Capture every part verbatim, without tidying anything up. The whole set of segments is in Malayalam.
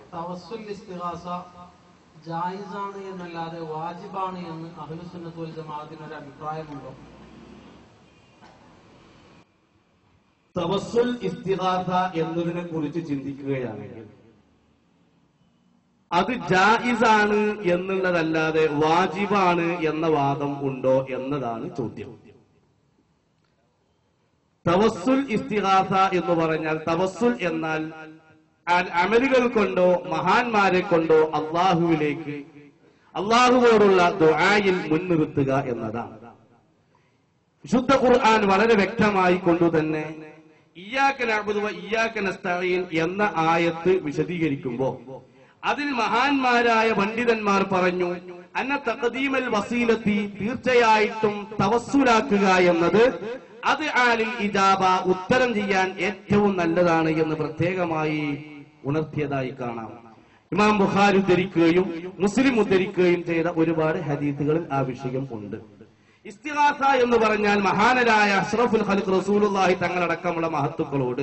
തവസ്സുൽ ഇസ്തിഗാസ ജായിസാണ് എന്നല്ലാതെ വാജിബാണ് എന്ന് അഹ്ലുസുന്നത്ത് വൽ ജമാഅത്തിന് ഒരു അഭിപ്രായമുണ്ടോ? തവസ്സുൽ ഇസ്തിഗാസ എന്നതിനെ കുറിച്ച് ചിന്തിക്കുകയാണെങ്കിൽ അത് ജായിസാണ് എന്നുള്ളതല്ലാതെ വാജിബാണ് എന്ന വാദം ഉണ്ടോ എന്നതാണ് ചോദ്യം. തവസ്സുൽ ഇസ്തിഗാസ എന്ന് പറഞ്ഞാൽ, തവസ്സുൽ എന്നാൽ അമലുകൾ കൊണ്ടോ മഹാന്മാരെ കൊണ്ടോ അള്ളാഹുവിലേക്ക് അള്ളാഹുവോടുള്ള ദുആയിൽ മുൻനിർത്തുക എന്നതാണ്. വിശുദ്ധ ഖുർആൻ വളരെ വ്യക്തമായി കൊണ്ടുതന്നെ ഇയ്യാക നഅ്ബുദു വ ഇയ്യാക നസ്തഈൻ എന്ന ആയത്ത് വിശദീകരിക്കുമ്പോൾ അതിൽ മഹാന്മാരായ പണ്ഡിതന്മാർ പറഞ്ഞു, അന്ന തഖദീമൽ വസീലത്തി, തീർച്ചയായിട്ടും തവസ്സുലാക്കുക എന്നത് അത് ആലിൽ ഇജാബ, ഉത്തരം ചെയ്യാൻ ഏറ്റവും നല്ലതാണ് എന്ന് പ്രത്യേകമായി ഉണർത്തിയതായി കാണാം. ഇമാം ബുഖാരി ഉദ്ധരിക്കുകയും മുസ്ലിം ഉദ്ധരിക്കുകയും ചെയ്ത ഒരുപാട് ഹദീസുകളിൽ ആ വിഷയം ഉണ്ട്. ഇസ്തിഗാസ എന്ന് പറഞ്ഞാൽ മഹാനരായ അഷ്റഫുൽ ഖൽഖ് റസൂലുള്ളാഹി തങ്ങളടക്കമുള്ള മഹത്തുക്കളോട്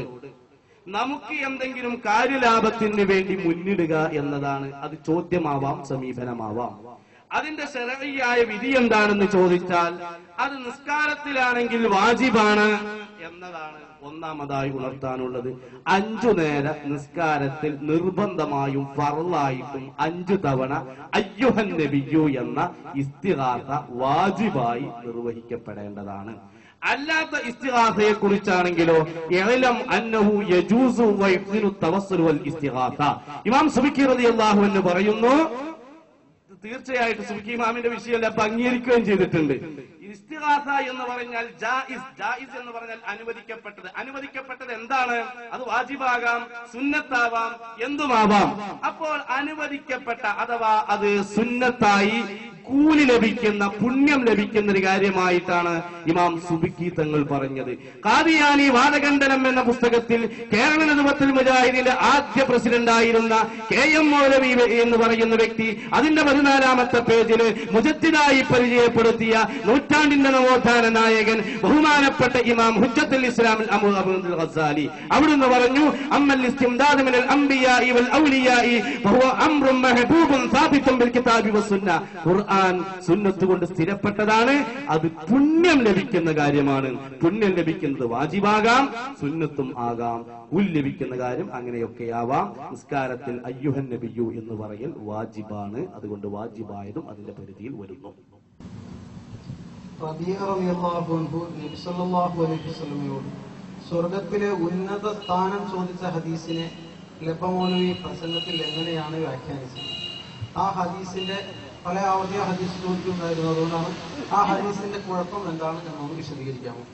നമുക്ക് എന്തെങ്കിലും കാര്യലാഭത്തിന് വേണ്ടി മുന്നിടുക എന്നതാണ്. അത് ചോദ്യമാവാം, സമീപനമാവാം. അതിന്റെ ശരഈയായ വിധി എന്താണെന്ന് ചോദിച്ചാൽ അത് നിസ്കാരത്തിലാണെങ്കിൽ വാജിബാണ് എന്നതാണ് ഒന്നാമതായി ഉണർത്താനുള്ളത്. അഞ്ചു നേര നിസ്കാരത്തിൽ നിർബന്ധമായും ഫർളായിട്ടും അഞ്ചു തവണ അയ്യുഹൻ നബിയു എന്ന ഇസ്തിഗാസ വാജിബായി നിർവഹിക്കപ്പെടേണ്ടതാണ്. അല്ലാത്ത ഇസ്തിഗാസയെ കുറിച്ചാണെങ്കിലോ ഇഅ്ലം അന്നഹു യജൂസു വ യുഹ്സിനു തവസ്സുൽ വൽ ഇസ്തിഗാസ. ഇമാം സുബ്കി റളിയല്ലാഹു അൻഹു പറയുന്നു, തീർച്ചയായിട്ടും സുബ്കി ഇമാമിന്റെ വിഷയം അപ്പൊ അംഗീകരിക്കുകയും ചെയ്തിട്ടുണ്ട്. ഇസ്തിഗാസ എന്ന് പറഞ്ഞാൽ ജായിസ്, ജായിസ് എന്ന് പറഞ്ഞാൽ അനുവദിക്കപ്പെട്ടത്. അനുവദിക്കപ്പെട്ടത് എന്താണ്? അത് വാജിബാകാം, സുന്നത്താവാം, എന്തുമാവാം. അപ്പോൾ അനുവദിക്കപ്പെട്ട അഥവാ അത് സുന്നത്തായി കൂലി ലഭിക്കുന്ന, പുണ്യം ലഭിക്കുന്ന ഒരു കാര്യമായിട്ടാണ് ഇമാം സുബ്കി തങ്ങൾ പറഞ്ഞത്. ഖാദിയാനി വാദഖണ്ഡനം എന്ന പുസ്തകത്തിൽ കേരള നദവത്തുൽ മുജാഹിദിന്റെ ആദ്യ പ്രസിഡന്റായിരുന്ന കെ എം മൗലവി എന്ന് പറയുന്ന വ്യക്തി അതിന്റെ പതിനാലാമത്തെ പേജില് മുജദ്ദിദായി പരിചയപ്പെടുത്തിയ നൂറ്റാണ്ടിന്റെ നവോത്ഥാന നായകൻ ബഹുമാനപ്പെട്ട ഇമാം ഹുജ്ജത്തുൽ ഇസ്ലാം അബൂൽ ഗസാലി അവിടുന്ന് പറഞ്ഞു, അമ്മൽ ഇസ്തിംദാദ് മിനൽ അംബിയാഇ വൽ ഔലിയാഇ വഹുവ അംറുൻ മഹ്ബൂബുൻ സാബിതുൻ ബിൽ കിതാബി വസ്സുന്ന. ഖുർആൻ സുന്നത്ത് കൊണ്ട് സ്ഥിരപ്പെട്ടതാണ്. അത് പുണ്യം ലഭിക്കുന്ന കാര്യമാണ്. പുണ്യം ലഭിക്കുന്നത് വാജിബാകാം, സുന്നത്തും ആകാം. കൂലി ലഭിക്കുന്ന കാര്യം അങ്ങനെയൊക്കെയാവാം. നിസ്കാരത്തിൽ അയ്യുഹൻ നബിയു എന്ന് പറയൽ വാജിബാണ്. അതുകൊണ്ട് വാജിബായതും അതിന്റെ പരിധിയിൽ വരുന്നു. സ്വർഗത്തിലെ ഉന്നത സ്ഥാനം ചോദിച്ച ഹദീസിനെ ലബമൗലവി പ്രസംഗത്തിൽ എങ്ങനെയാണ് വ്യാഖ്യാനിച്ചത്? ആ ഹദീസിന്റെ പല ആവർത്തി ഹദീസ് ചോദിക്കുന്നുണ്ടായിരുന്നു. അതുകൊണ്ടാണ് ആ ഹദീസിന്റെ കുഴപ്പം എന്താണ് എന്നൊന്ന് വിശദീകരിക്കാമോ?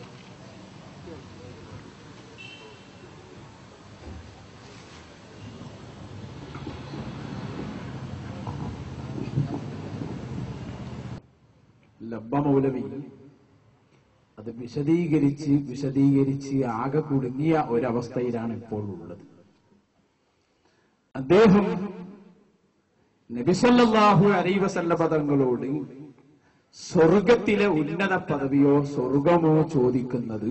ലബ്ബ മൗലവി അത് വിശദീകരിച്ച് വിശദീകരിച്ച് ആകെ കുടുങ്ങിയ ഒരവസ്ഥയിലാണ് ഇപ്പോൾ ഉള്ളത്. അദ്ദേഹം നബി സല്ലല്ലാഹു അലൈഹി വസല്ലം തങ്ങളോട് സ്വർഗത്തിലെ ഉന്നത പദവിയോ സ്വർഗമോ ചോദിക്കുന്നത്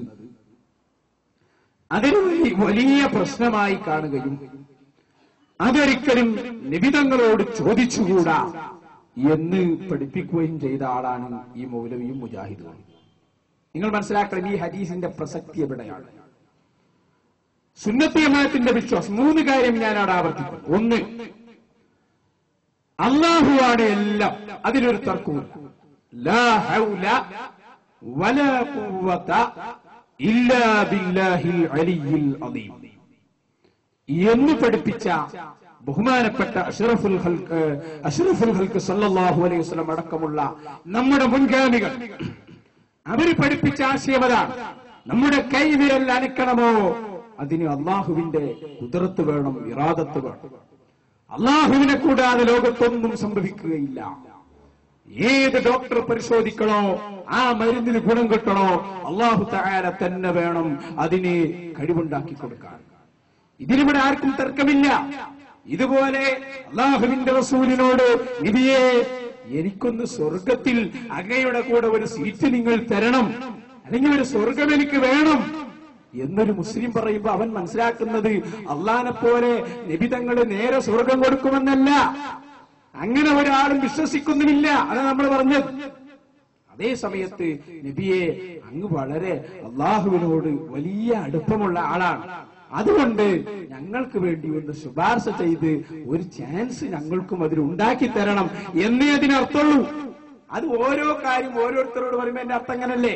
അതിന് വലിയ പ്രശ്നമായി കാണുകയും അതൊരിക്കലും നബി തങ്ങളോട് ചോദിച്ചുകൂടാ എന്ന് പഠിപ്പിക്കുകയും ചെയ്ത ആളാണ് ഈ മൗലവിയും മുജാഹിദും. നിങ്ങൾ മനസ്സിലാക്കണം, ഈ ഹദീസിന്റെ പ്രസക്തി എവിടെയാണ്? സുന്നത്ത് ജമാഅത്തിന്റെ വിശ്വാസം മൂന്ന് കാര്യം ഞാൻ അവിടെ ആവർത്തിക്കും. ഒന്ന്, അല്ലാഹുവാണ് എല്ലാം, അതിലൊരു തർക്കവുമില്ല. ലാ ഹൗല വലാ ഖുവത ഇല്ലാ ബില്ലാഹിൽ അലിയിൽ അദീം എന്ന് പഠിപ്പിച്ച ബഹുമാനപ്പെട്ട അഷ്റഫുൽ ഖൽഖ് അഷ്റഫുൽ ഖൽഖ് സല്ലല്ലാഹു അലൈഹി വസല്ലം അടക്കമുള്ള നമ്മുടെ മുൻഗാമികൾ അവര് പഠിപ്പിച്ച ആശയമതാണ്. നമ്മുടെ കൈവിരൽ അനക്കണമോ അതിന് അള്ളാഹുവിന്റെ കുദറത്ത് വേണം, ഇറാദത്ത് വേണം. അള്ളാഹുവിനെ കൂടാതെ ലോകത്തൊന്നും സംഭവിക്കുകയില്ല. ഏത് ഡോക്ടർ പരിശോധിക്കണോ, ആ മരുന്നിന് ഗുണം കിട്ടണോ, അള്ളാഹു തആല തന്നെ വേണം അതിന് കഴിവുണ്ടാക്കി കൊടുക്കാൻ. ഇതിനിവിടെ ആർക്കും തർക്കമില്ല. ഇതുപോലെ അള്ളാഹുവിന്റെ റസൂലിനോട്, നബിയേ എനിക്കൊന്ന് സ്വർഗത്തിൽ അങ്ങയുടെ കൂടെ ഒരു സീറ്റ് നിങ്ങൾ തരണം, അല്ലെങ്കിൽ ഒരു സ്വർഗം എനിക്ക് വേണം എന്നൊരു മുസ്ലിം പറയുമ്പോ അവൻ മനസ്സിലാക്കുന്നത് അള്ളാനെ പോലെ നബിതങ്ങള് നേരെ സ്വർഗം കൊടുക്കുമെന്നല്ല. അങ്ങനെ ഒരാളും വിശ്വസിക്കുന്നുമില്ല. അതാണ് നമ്മൾ പറഞ്ഞത്. അതേ സമയത്ത് നബിയെ അങ്ങ് വളരെ അള്ളാഹുവിനോട് വലിയ അടുപ്പമുള്ള ആളാണ്. അതുകൊണ്ട് ഞങ്ങൾക്ക് വേണ്ടി ഒന്ന് ശുപാർശ ചെയ്ത് ഒരു ചാൻസ് ഞങ്ങൾക്കും അതിൽ ഉണ്ടാക്കി തരണം എന്നേ അതിനർത്ഥമുള്ളൂ. അത് ഓരോ കാര്യം ഓരോരുത്തരോട് പറയുമ്പോ എന്റെ അർത്ഥം അങ്ങനല്ലേ?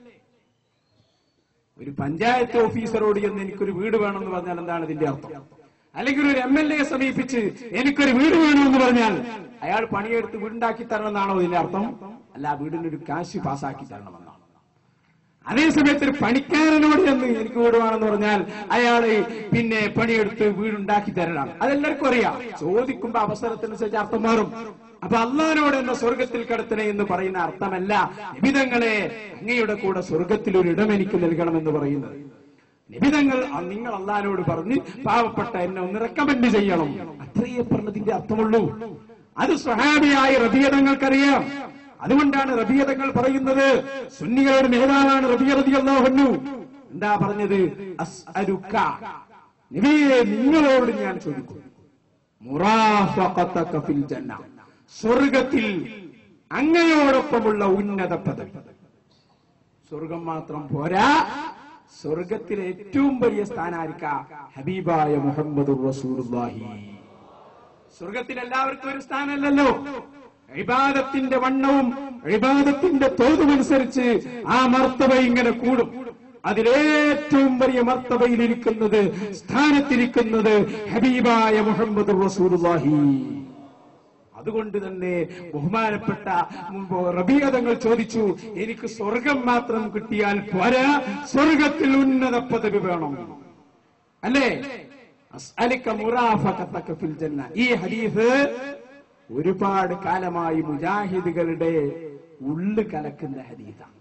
ഒരു പഞ്ചായത്ത് ഓഫീസറോട് എന്ന് എനിക്കൊരു വീട് വേണമെന്ന് പറഞ്ഞാൽ എന്താണ് ഇതിന്റെ അർത്ഥം? അല്ലെങ്കിൽ ഒരു എം എൽ എയെ സമീപിച്ച് എനിക്കൊരു വീട് വേണമെന്ന് പറഞ്ഞാൽ അയാൾ പണിയെടുത്ത് വീടുണ്ടാക്കി തരണമെന്നാണോ ഇതിന്റെ അർത്ഥം? അല്ല, വീടിനൊരു കാശ് പാസ്സാക്കി തരണമെന്നാണ്. അതേസമയത്ത് ഒരു പണിക്കാരനോട് എന്ന് എനിക്ക് വീട് വേണമെന്ന് പറഞ്ഞാൽ അയാള് പിന്നെ പണിയെടുത്ത് വീടുണ്ടാക്കി തരണം. അതെല്ലാവർക്കും അറിയാം. ചോദിക്കുമ്പോ അവസരത്തിനനുസരിച്ച് അർത്ഥം മാറും. അപ്പൊ അള്ളാഹിനോട് എന്നെ സ്വർഗത്തിൽ കടത്തണേ എന്ന് പറയുന്ന അർത്ഥമല്ല നിബിതങ്ങളെ അങ്ങയുടെ കൂടെ സ്വർഗത്തിൽ ഒരു ഇടം എനിക്ക് നൽകണമെന്ന് പറയുന്നത്. നിബിതങ്ങൾ നിങ്ങൾ അള്ളാഹിനോട് പറഞ്ഞ് പാവപ്പെട്ട എന്നെ ഒന്ന് റെക്കമെൻഡ് ചെയ്യണം, അത്രയേ പറഞ്ഞതിന്റെ അർത്ഥമുള്ളൂ. അത് സ്വഹാബിയായ റബിയ തങ്ങൾക്കറിയാം. അതുകൊണ്ടാണ് റബിയ തങ്ങൾ പറയുന്നത്, സുന്നികളുടെ നേതാവാണ് റബിയ റളിയല്ലാഹു അൻഹു. എന്താ പറഞ്ഞത്? അസ്അലുക, നബിയെ നിങ്ങളോട് ഞാൻ ചോദിക്കും, മുറാഫഖതക ഫിൽ ജന്ന, സ്വർഗത്തിൽ അങ്ങയോടൊപ്പമുള്ള ഉന്നത പദവി. സ്വർഗം മാത്രം പോരാ, സ്വർഗത്തിലെ ഏറ്റവും വലിയ സ്ഥാനായിരിക്ക ഹബീബായ മുഹമ്മദുർ റസൂലുള്ളാഹി. സ്വർഗത്തിൽ എല്ലാവർക്കും ഒരു സ്ഥാനമല്ലല്ലോ. ഇബാദത്തിന്റെ വണ്ണവും ഇബാദത്തിന്റെ തോതുമനുസരിച്ച് ആ മർത്തബ ഇങ്ങനെ കൂടും. അതിലേറ്റവും വലിയ മർത്തബയിലിരിക്കുന്നത്, സ്ഥാനത്തിരിക്കുന്നത് ഹബീബായ മുഹമ്മദുർ റസൂലുള്ളാഹി. അതുകൊണ്ട് തന്നെ ബഹുമാനപ്പെട്ട റബീഅ തങ്ങൾ ചോദിച്ചു, എനിക്ക് സ്വർഗം മാത്രം കിട്ടിയാൽ പോരാ, സ്വർഗത്തിൽ ഉന്നത പദവി വേണം, അല്ലേ? അസ്അലുക മുറാഫഖതക ഫിൽ ജന്ന. ഈ ഹദീസ് ഒരുപാട് കാലമായി മുജാഹിദുകളുടെ ഉള്ളു കലക്കുന്ന ഹദീസാണ്.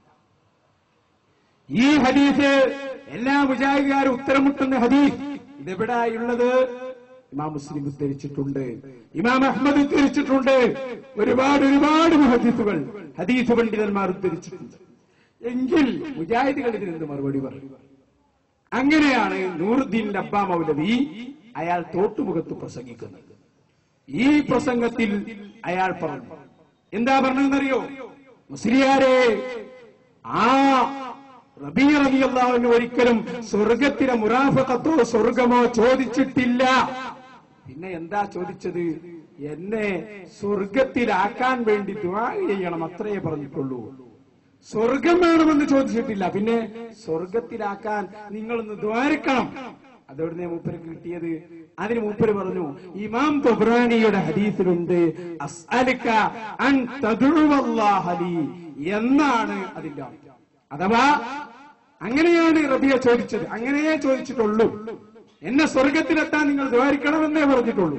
ഈ ഹദീസ് എല്ലാ മുജാഹിദുകാരും ഉത്തരമുട്ടുന്ന ഹദീസ്. ഇതെവിടെയുള്ളത്? ഇമാം മുസ്ലിം ഉദ്ധരിച്ചിട്ടുണ്ട്, ഇമാം അഹ്മദ് ഉദ്ധരിച്ചിട്ടുണ്ട്, ഒരുപാട് ഒരുപാട് മുഹദ്ദിസുകൾ ഹദീസ് പണ്ഡിതന്മാർ ഉദ്ധരിച്ചിട്ടുണ്ട്. എങ്കിൽ മുജാഹിദുകൾ ഇതിനെന്ത് മറുപടി പറയും? അങ്ങനെയാണ് നൂറുദ്ദീൻ ലബ്ബ മൗലവി അയാൾ തോട്ടുമുഖത്ത് പ്രസംഗിക്കുന്നത്. ഈ പ്രസംഗത്തിൽ അയാൾ പറഞ്ഞു, എന്താ പറഞ്ഞതെന്നറിയോ? മുസ്ലിയാരെ, ആ റബീഅ റളിയല്ലാഹു അൻഹു ഒരിക്കലും സ്വർഗത്തിലെ മുറാഫഖത്തോ സ്വർഗമോ ചോദിച്ചിട്ടില്ല. പിന്നെ എന്താ ചോദിച്ചത്? എന്നെ സ്വർഗത്തിലാക്കാൻ വേണ്ടി ദുആ ചെയ്യണം, അത്രയേ പറഞ്ഞിട്ടുള്ളൂ. സ്വർഗം വേണമെന്ന് ചോദിച്ചിട്ടില്ല. പിന്നെ സ്വർഗത്തിലാക്കാൻ നിങ്ങളൊന്ന് ദ്വാരക്കണം. അതോടെ മൂപ്പർക്ക് കിട്ടിയത്. അതിന് മൂപ്പര് പറഞ്ഞു, ഇമാം തൊബ്രാനിയുടെ ഹദീസിലുണ്ട് അസ്അലുക അൻ തദ്ഉവല്ലാഹ ലി എന്നാണ് അതിന്റെ അർത്ഥം. അഥവാ അങ്ങനെയാണ് റബിയ ചോദിച്ചത്, അങ്ങനെയേ ചോദിച്ചിട്ടുള്ളൂ. എന്നെ സ്വർഗത്തിലെത്താൻ നിങ്ങൾ ദ്വാരിക്കണമെന്നേ പറഞ്ഞിട്ടുള്ളൂ.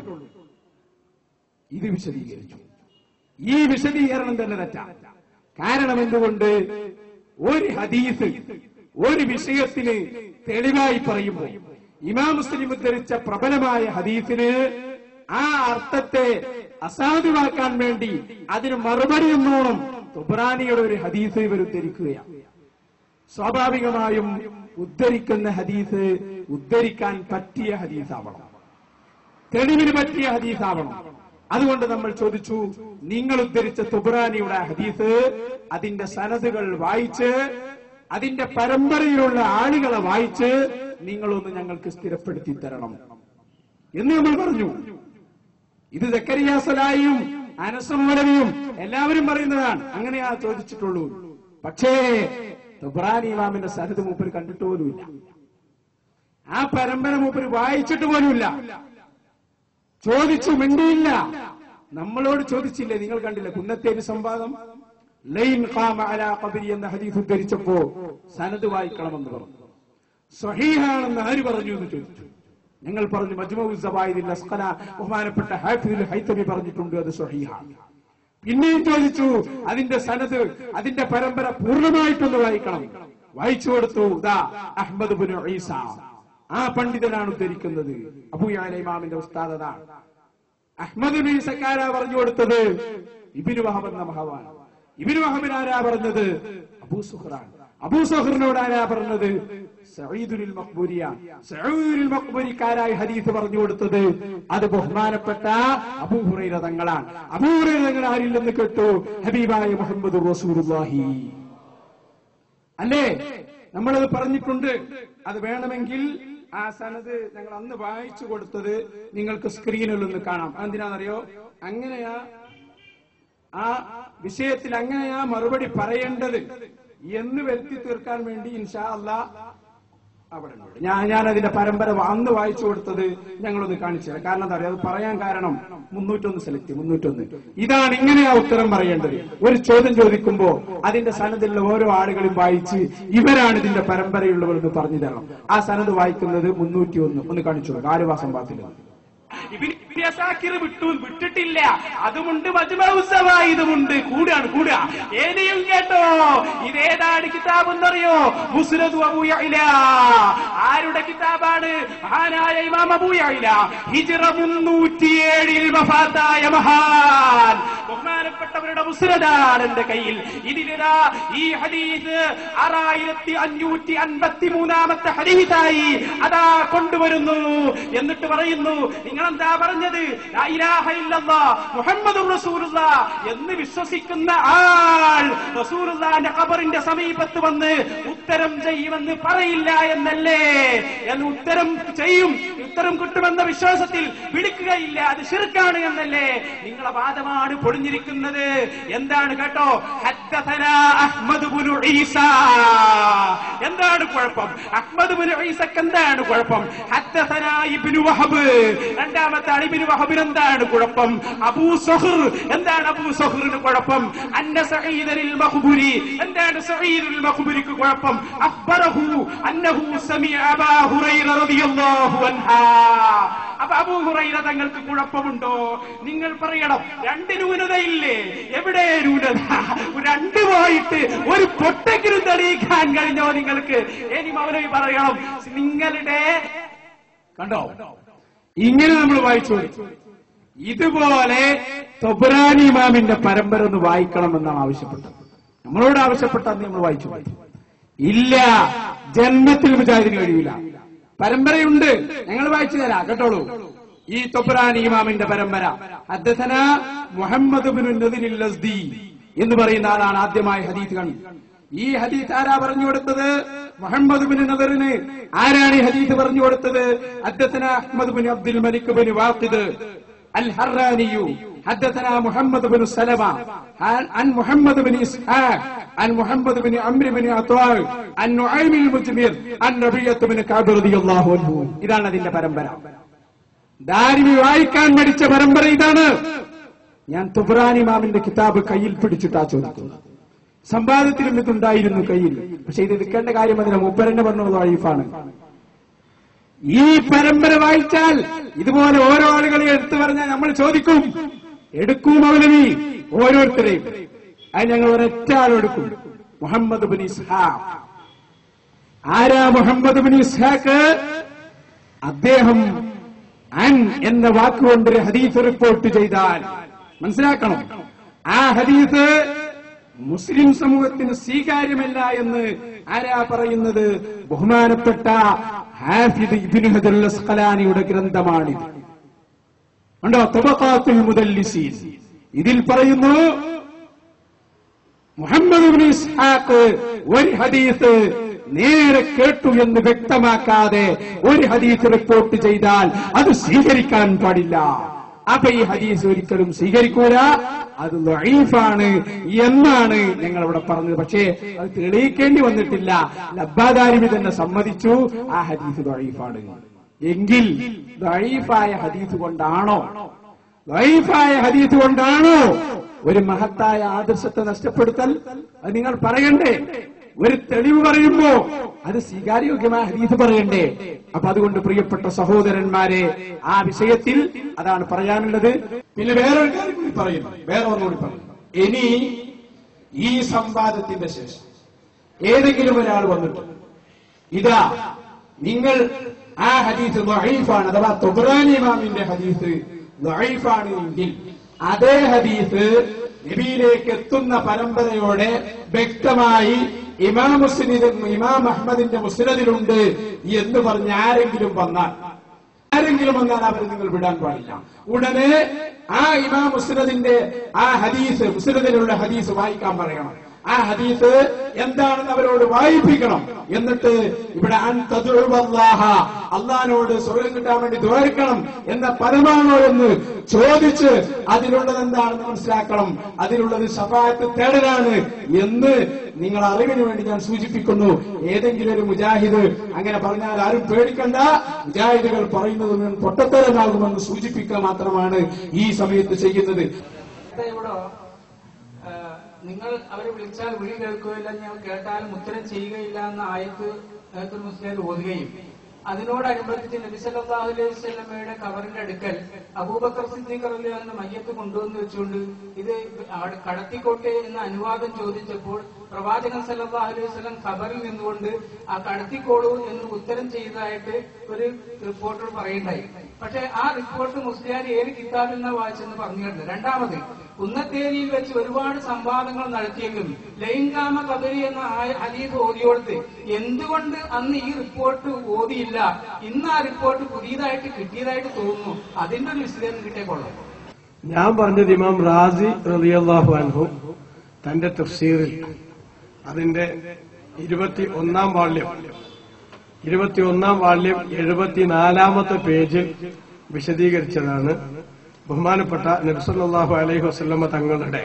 ഇത് വിശദീകരിച്ചു. ഈ വിശദീകരണം തന്നെ തെറ്റാ. കാരണം എന്തുകൊണ്ട്? ഒരു ഹദീസ് ഒരു വിഷയത്തിന് തെളിവായി പറയുമ്പോൾ ഇമാം മുസ്ലിം ഉദ്ധരിച്ച പ്രബലമായ ഹദീസിന് ആ അർത്ഥത്തെ അസാധുവാക്കാൻ വേണ്ടി അതിന് മറുപടി എന്നോണം തൊബ്രാനിയുടെ ഒരു ഹദീസ് ഇവർ ഉദ്ധരിക്കുകയാണ്. സ്വാഭാവികമായും ഉദ്ധരിക്കുന്ന ഹദീസ് ഉദ്ധരിക്കാൻ പറ്റിയ ഹദീസാവണം, തെളിവിന് പറ്റിയ ഹദീസാവണം. അതുകൊണ്ട് നമ്മൾ ചോദിച്ചു, നിങ്ങൾ ഉദ്ധരിച്ച തൊബ്രാനിയുടെ ഹദീസ് അതിന്റെ സനദുകൾ വായിച്ച് അതിന്റെ പരമ്പരയിലുള്ള ആളുകളെ വായിച്ച് നിങ്ങളൊന്ന് ഞങ്ങൾക്ക് സ്ഥിരപ്പെടുത്തി തരണം എന്ന് നമ്മൾ പറഞ്ഞു. ഇത് സക്കരിയ സലായിയും അനസ് മൗലവിയും എല്ലാവരും പറയുന്നതാണ്. അങ്ങനെയാ ചോദിച്ചിട്ടുള്ളൂ. പക്ഷേ തൊബ്രാനി ഇമാമിന്റെ സനദ് മൂപ്പര് കണ്ടിട്ട് പോലുമില്ല, ആ പരമ്പര മൂപ്പര് വായിച്ചിട്ട് പോലുമില്ല, ചോദിച്ചു മിണ്ടിയില്ല. നമ്മളോട് ചോദിച്ചില്ലേ? നിങ്ങൾ കണ്ടില്ല കുന്നത്തേരി സംവാദം? ലൈൻ ഖാമ അലാ ഖബരി എന്ന ഹദീസ് ഉദ്ധരിച്ചപ്പോ സനദ് വായിക്കണമെന്ന് പറഞ്ഞു. സ്വഹീഹാണെന്ന് ആര് പറഞ്ഞു എന്ന് ചോദിച്ചു. ഞങ്ങൾ പറഞ്ഞു മജ്മുഉ സവായിദിൽ അസ്ഖല ബഹുമാനപ്പെട്ട ഹാഫിദുൽ ഹൈതമി പറഞ്ഞിട്ടുണ്ട്, അത് സ്വഹീഹാണ്. പിന്നെയും ചോദിച്ചു അതിന്റെ സനദ്, അതിന്റെ പരമ്പര പൂർണ്ണമായിട്ടൊന്ന് വായിക്കണം. വായിച്ചു കൊടുത്തു. ദാ അഹ്മദ് ഇബ്നു ഈസ, ആ പണ്ഡിതനാണ് ഉദ്ധരിക്കുന്നത്. അബൂ യഅല ഇമാമിന്റെ ഉസ്താദ് അതാണ്. അഹ്മദ് ഇബ്നു ഈസക്കാര പറഞ്ഞു കൊടുത്തത് ഇബ്നു വഹബ് എന്ന മഹാവാൻ. ഇബ്നു വഹബിന് ആരാ പറഞ്ഞത്? അബൂ സുഹ്റാൻ. അബൂ സഹറിനോട് ആരാ പറഞ്ഞത്? സഈദുൽ മഖ്ബൂരിയാണ്. സഈദുൽ മഖ്ബൂരിക്കാരായി ഹദീസ് പറഞ്ഞു കൊടുത്തത് അത് ബഹുമാനപ്പെട്ട അബൂ ഹുറൈറ തങ്ങളാണ്. അബൂ ഹുറൈറ തങ്ങൾ ആരിൽ നിന്ന് കേട്ടു? ഹബീബായ മുഹമ്മദ് റസൂലുള്ളാഹി അല്ലേ? നമ്മളത് പറഞ്ഞിട്ടുണ്ട്. അത് വേണമെങ്കിൽ ആ സനദ് ഞങ്ങൾ അന്ന് വായിച്ചു കൊടുത്തത് നിങ്ങൾക്ക് സ്ക്രീനിൽ ഒന്ന് കാണാം. എന്തിനാണെന്നറിയോ? അങ്ങനെയാ ആ വിഷയത്തിൽ അങ്ങനെയാ മറുപടി പറയേണ്ടത് എന്ന് വരുത്തി തീർക്കാൻ വേണ്ടി ഇൻഷാ അല്ലാഹ് അവിടെ ഞാൻ ഞാൻ അതിന്റെ പരമ്പര അന്ന് വായിച്ചു കൊടുത്തത് ഞങ്ങളൊന്ന് കാണിച്ചു തരാം. കാരണം എന്താ പറയുക, അത് പറയാൻ കാരണം മുന്നൂറ്റൊന്ന് സെലക്ട് മുന്നൂറ്റൊന്ന് ഇതാണ് ഇങ്ങനെയാ ഉത്തരം പറയേണ്ടത്. ഒരു ചോദ്യം ചോദിക്കുമ്പോ അതിന്റെ സനദിലുള്ള ഓരോ ആളുകളും വായിച്ച് ഇവരാണ് ഇതിന്റെ പരമ്പരയുള്ളവരെന്ന് പറഞ്ഞു തരണം. ആ സനദ് വായിക്കുന്നത് മുന്നൂറ്റി ഒന്ന് ഒന്ന് കാണിച്ചു കൊടുക്കും. ആലുവ സംഭവത്തിൽ വിട്ടു വിട്ടിട്ടില്ല. അതുമുണ്ട്, ഇതുമുണ്ട്, കൂടാണ് കൂടുക. ഏനെയും കേട്ടോ, ഇതേതാണ് കിതാബ് എന്നറിയോ? മുസ്നദ് അബൂ യഅ്ല. ആരുടെ കിതാബാണ്? മഹാനായ ഇമാം അബൂ യഅ്ല. ഹിജ്റ മുന്നൂറ്റിയേഴിൽ വഫാത്തായ മഹാൻ ബഹുമാനപ്പെട്ടവരുടെ മുസ്നദാണ് എന്റെ കയ്യിൽ. ഇതിലിതാ ഈ ഹദീസ് ആറായിരത്തി അഞ്ഞൂറ്റി അൻപത്തി മൂന്നാമത്തെ ഹദീസായി അതാ കൊണ്ടുവരുന്നു. എന്നിട്ട് പറയുന്നു, നിങ്ങളെന്താ പറഞ്ഞത്? ലാ ഇലാഹ ഇല്ലല്ലാഹ് മുഹമ്മദുർ റസൂലുള്ളാഹ് എന്ന് വിശ്വസിക്കുന്ന ആൾ റസൂലുള്ളാഹിന്റെ ഖബറിന്റെ സമീപത്ത് വന്ന് ഉത്തരം ചെയ്യുമെന്ന് പറയില്ല എന്നല്ലേ? എന്ന് ഉത്തരം ചെയ്യും, ഉത്തരം കിട്ടുമെന്ന വിശ്വാസത്തിൽ വിളിക്കുകയില്ല, അത് ശിർക്കാണ് എന്നല്ലേ? നിങ്ങളെ വാദമാണ് പൊളിഞ്ഞിരിക്കുന്നത്. എന്താണ് കേട്ടോ? ഹദ്ദസനാ അഹ്മദ് ഇബ്നു ഈസ. എന്താണ് കുഴപ്പം? അഹ്മദ് ഇബ്നു ഈസക്ക് എന്താണ് കുഴപ്പം? ഹദ്ദസനാ ഇബ്നു വഹബ്. രണ്ടാമത്തെ ഇബ്നു വഹബിന് എന്താണ് കുഴപ്പം? അബൂ സഹർ. എന്താണ് അബൂ സഹറിന് കുഴപ്പം? അന്ന സഈദുൽ മഖ്ബൂരി. എന്താണ് സഈദുൽ മഖ്ബൂരിക്ക് കുഴപ്പം? അഖ്ബറഹു അന്നഹു സമിഅ അബൂ ഹുറൈറ റളിയല്ലാഹു അൻഹു. അപ്പൊ അബൂ ഹുറൈറ തങ്ങൾക്ക് കുഴപ്പമുണ്ടോ? നിങ്ങൾ പറയണം. രണ്ട് ന്യൂനതയില്ലേ? എവിടെ ന്യൂനത? രണ്ട് പോയിട്ട് ഒരു പൊട്ടെങ്കിലും തെളിയിക്കാൻ കഴിഞ്ഞോ നിങ്ങൾക്ക്? ഇനി മൗലവി പറയണം, നിങ്ങളുടെ കണ്ടോ ഇങ്ങനെ നമ്മൾ വായിച്ചു. ഇതുപോലെ തൊബ്രാനി ഇമാമിന്റെ പരമ്പര ഒന്ന് വായിക്കണമെന്നാണ് ആവശ്യപ്പെട്ടത്. നമ്മളോട് ആവശ്യപ്പെട്ടത് നമ്മൾ വായിച്ചു. ഇല്ല, ജന്മത്തിൽ മുജാഹിദിന് കഴിയില്ല. പരമ്പരയുണ്ട്, ഞങ്ങൾ വായിച്ചു തരാം, കേട്ടോളൂ. ഈ തൊബ്രാനി ഇമാമിന്റെ പരമ്പര ഹദ്ദസനാ മുഹമ്മദ് ഇബ്നു നദിൽ അസ്ദി എന്ന് പറയുന്ന ആളാണ് ആദ്യമായി ഹദീസ് കണ്ടു. ഈ ഹദീസ് ആരാ പറഞ്ഞു കൊടുത്തത്? മുഹമ്മദ് ബിൻ നദറിന്. ആരാണ് ഈ ഹദീസ് പറഞ്ഞു കൊടുത്തത്? ഹദ്ദസനാ Ahmad bin Abdul Malik bin Waqid അൽ ഹറാനിയു ഹദ്ദസനാ മുഹമ്മദ് ബിൻ സലമ അൻ മുഹമ്മദ് ബിൻ ഇസ്ഹാഖ് അൻ Muhammad bin Amr bin Ata അൻ നുഐം അൽ മുജ്മിർ അൻ റബിയത്ത് ബിൻ കഅബ് റളിയല്ലാഹു അൻഹു. ഇതാണ് അതിന്റെ പരമ്പര. ദാരിമി വായിക്കാൻ പഠിച്ച പരമ്പര ഇതാണ്. ഞാൻ തുബ്രാനി ഇമാമിന്റെ കിതാബ് കയ്യിൽ പിടിച്ചിട്ടാ ചോദിക്കുന്നത്. സമ്പാദത്തിലും ഇതുണ്ടായിരുന്നു കയ്യിൽ. പക്ഷെ ഇത് എടുക്കേണ്ട കാര്യം അതിന് മുപ്പരന്നെ പറഞ്ഞത് വൈഫാണ്. ഈ പരമ്പര വായിച്ചാൽ ഇതുപോലെ ഓരോ ആളുകളെ എടുത്തു പറഞ്ഞാൽ നമ്മൾ ചോദിക്കും, എടുക്കും മൗലവി ഓരോരുത്തരെയും. അത് ഞങ്ങൾ ഒരൊറ്റ ആളെടുക്കും. മുഹമ്മദ് ബിൻ ഇസ്ഹാഖ്. ആരാ മുഹമ്മദ് ബിൻ ഇസ്ഹാഖ്? അദ്ദേഹം അൻ എന്ന വാക്കുകൊണ്ട് ഒരു ഹദീസ് റിപ്പോർട്ട് ചെയ്താൽ മനസ്സിലാക്കണം, ആ ഹദീസ് മുസ്ലിം സമൂഹത്തിന് സ്വീകാര്യമല്ല എന്ന് ആരാ പറയുന്നത്? ബഹുമാനപ്പെട്ട ഹാഫിദ് ഇബ്നു ഹജർ അൽ അസ്ഖലാനിയുടെ ഗ്രന്ഥമാണിത്. ഉണ്ടോ? തബഖാത്തുൽ മുദല്ലിസീൻ. ഇതിൽ പറയുന്നു, മുഹമ്മദ് ഇബ്നു ഇസ്ഹാഖ് ഒരു ഹദീസ് നേരെ കേട്ടു എന്ന് വ്യക്തമാക്കാതെ ഒരു ഹദീസ് റിപ്പോർട്ട് ചെയ്താൽ അത് സ്വീകരിക്കാൻ പാടില്ല. അപ്പൊ ഈ ഹദീസ് ഒരിക്കലും സ്വീകരിക്കൂല, അത് ദഈഫാണ് എന്നാണ് ഞങ്ങൾ ഇവിടെ പറഞ്ഞത്. പക്ഷേ അത് തെളിയിക്കേണ്ടി വന്നിട്ടില്ല. ലബ്ബാദാരിമി തന്നെ സമ്മതിച്ചു ആ ഹദീസ് ദഈഫാണ്. എങ്കിൽ ദഈഫായ ഹദീസ് കൊണ്ടാണോ ദഈഫായ ഹദീസ് കൊണ്ടാണോ ഒരു മഹത്തായ ആദർശത്തെ നഷ്ടപ്പെടുത്തൽ? അത് നിങ്ങൾ പറയണ്ടേ? ഒരു തെളിവ് പറയുമ്പോ അത് സ്വീകാര്യോഗ്യമായ ഹദീസ് പറയണ്ടേ? അപ്പൊ അതുകൊണ്ട് പ്രിയപ്പെട്ട സഹോദരന്മാരെ, ആ വിഷയത്തിൽ അതാണ് പറയാനുള്ളത്. പിന്നെ വേറൊരു കാര്യം കൂടി പറയുന്നു, വേറെ ഒന്നുകൂടി പറയുന്നു. ഇനി ഈ സംവാദത്തിന്റെ ശേഷം ഏതെങ്കിലും ഒരാൾ വന്നിട്ട് ഇതാ നിങ്ങൾ ആ ഹദീസ് ദഈഫാണ്, അഥവാ തൊബ്രാനി ഇമാമിന്റെ ഹദീസ് ദഈഫാണ് എങ്കിൽ അതേ ഹദീസ് നബിയിലേക്ക് എത്തുന്ന പരമ്പരയോടെ വ്യക്തമായി ഇമാം മുസ്ലിം ഇമാം അഹ്മദിന്റെ മുസ്നദിലുണ്ട് എന്ന് പറഞ്ഞ് ആരെങ്കിലും വന്നാൽ ആരെങ്കിലും വന്നാൽ അവർ നിങ്ങൾ വിടാൻ പാടില്ല. ഉടനെ ആ ഇമാം മുസ്നദിന്റെ ആ ഹദീസ് മുസ്നദിലുള്ള ഹദീസ് വായിക്കാൻ പറയണം. ആ ഹദീസ് എന്താണെന്ന് അവരോട് വായിപ്പിക്കണം. എന്നിട്ട് ഇവിടെ അള്ളാഹിനോട് സ്വർഗം കിട്ടാൻ വേണ്ടി ദ്വാരിക്കണം എന്ന പദമാണോ എന്ന് ചോദിച്ച് അതിലുള്ളത് എന്താണെന്ന് മനസ്സിലാക്കണം. അതിലുള്ളത് ശഫാഅത്ത് തേടലാണ് എന്ന് നിങ്ങൾ അറിവിന് വേണ്ടി ഞാൻ സൂചിപ്പിക്കുന്നു. ഏതെങ്കിലും ഒരു മുജാഹിദ് അങ്ങനെ പറഞ്ഞാൽ ആരും പേടിക്കണ്ട. മുജാഹിദുകൾ പറയുന്നത് പൊട്ടത്തരമാകുമെന്ന് സൂചിപ്പിക്കുക മാത്രമാണ് ഈ സമയത്ത് ചെയ്യുന്നത്. നിങ്ങൾ അവരെ വിളിച്ചാൽ വിളി കേൾക്കുകയില്ല, ഞങ്ങൾ കേട്ടാലും ഉത്തരം ചെയ്യുകയില്ല എന്ന ആയത്ത് മുസ്ലിം ഓതുകയും അതിനോടനുബന്ധിച്ച് നബി സല്ലല്ലാഹു അലൈഹി വസല്ലമയുടെ ഖബറിന്റെ അടുക്കൽ അബൂബക്കർ സിദ്ദീഖ് റളിയല്ലാഹു അൻഹു മയ്യത്ത് കൊണ്ടുവന്ന് വെച്ചുകൊണ്ട് ഇത് കടത്തിക്കോട്ടെ എന്ന അനുവാദം ചോദിച്ചപ്പോൾ പ്രവാചകൻ സല്ലല്ലാഹു അലൈഹി വസല്ലം ഖബറിൽ നിന്നുകൊണ്ട് ആ കടത്തിക്കോളൂ എന്ന് ഉത്തരം ചെയ്തതായിട്ട് ഒരു റിപ്പോർട്ടർ പറയുണ്ടായി. പക്ഷെ ആ റിപ്പോർട്ട് മുസ്ലിയാർ ഏത് കിതാബിൽ നിന്ന് വായിച്ചെന്ന് പറഞ്ഞിട്ടുണ്ട്. രണ്ടാമത് കുന്നത്തേരിയിൽ വെച്ച് ഒരുപാട് സംവാദങ്ങൾ നടത്തിയെങ്കിലും ലൈംഗാമ കബരി എന്ന ഹദീസ് ഓതിയോടത്ത് എന്തുകൊണ്ട് അന്ന് ഈ റിപ്പോർട്ട് ഓതിയില്ല, ഇന്ന് ആ റിപ്പോർട്ട് പുതിയതായിട്ട് കിട്ടിയതായിട്ട് തോന്നുന്നു, അതിന്റെ ഒരു വിശദീകരണം കിട്ടിയേക്കൊള്ളാം. ഞാൻ പറഞ്ഞത് ഇമാം റാസി റളിയല്ലാഹു അൻഹു തന്റെ തഫ്സീറിൽ അതിന്റെ ഇരുപത്തി ഒന്നാം വാള്യം ഇരുപത്തി ഒന്നാം വാള്യം എഴുപത്തിനാലാമത്തെ പേജിൽ വിശദീകരിച്ചതാണ്. ബഹുമാനപ്പെട്ട നബി സല്ലല്ലാഹു അലൈഹി വസല്ലമ തങ്ങളുടെ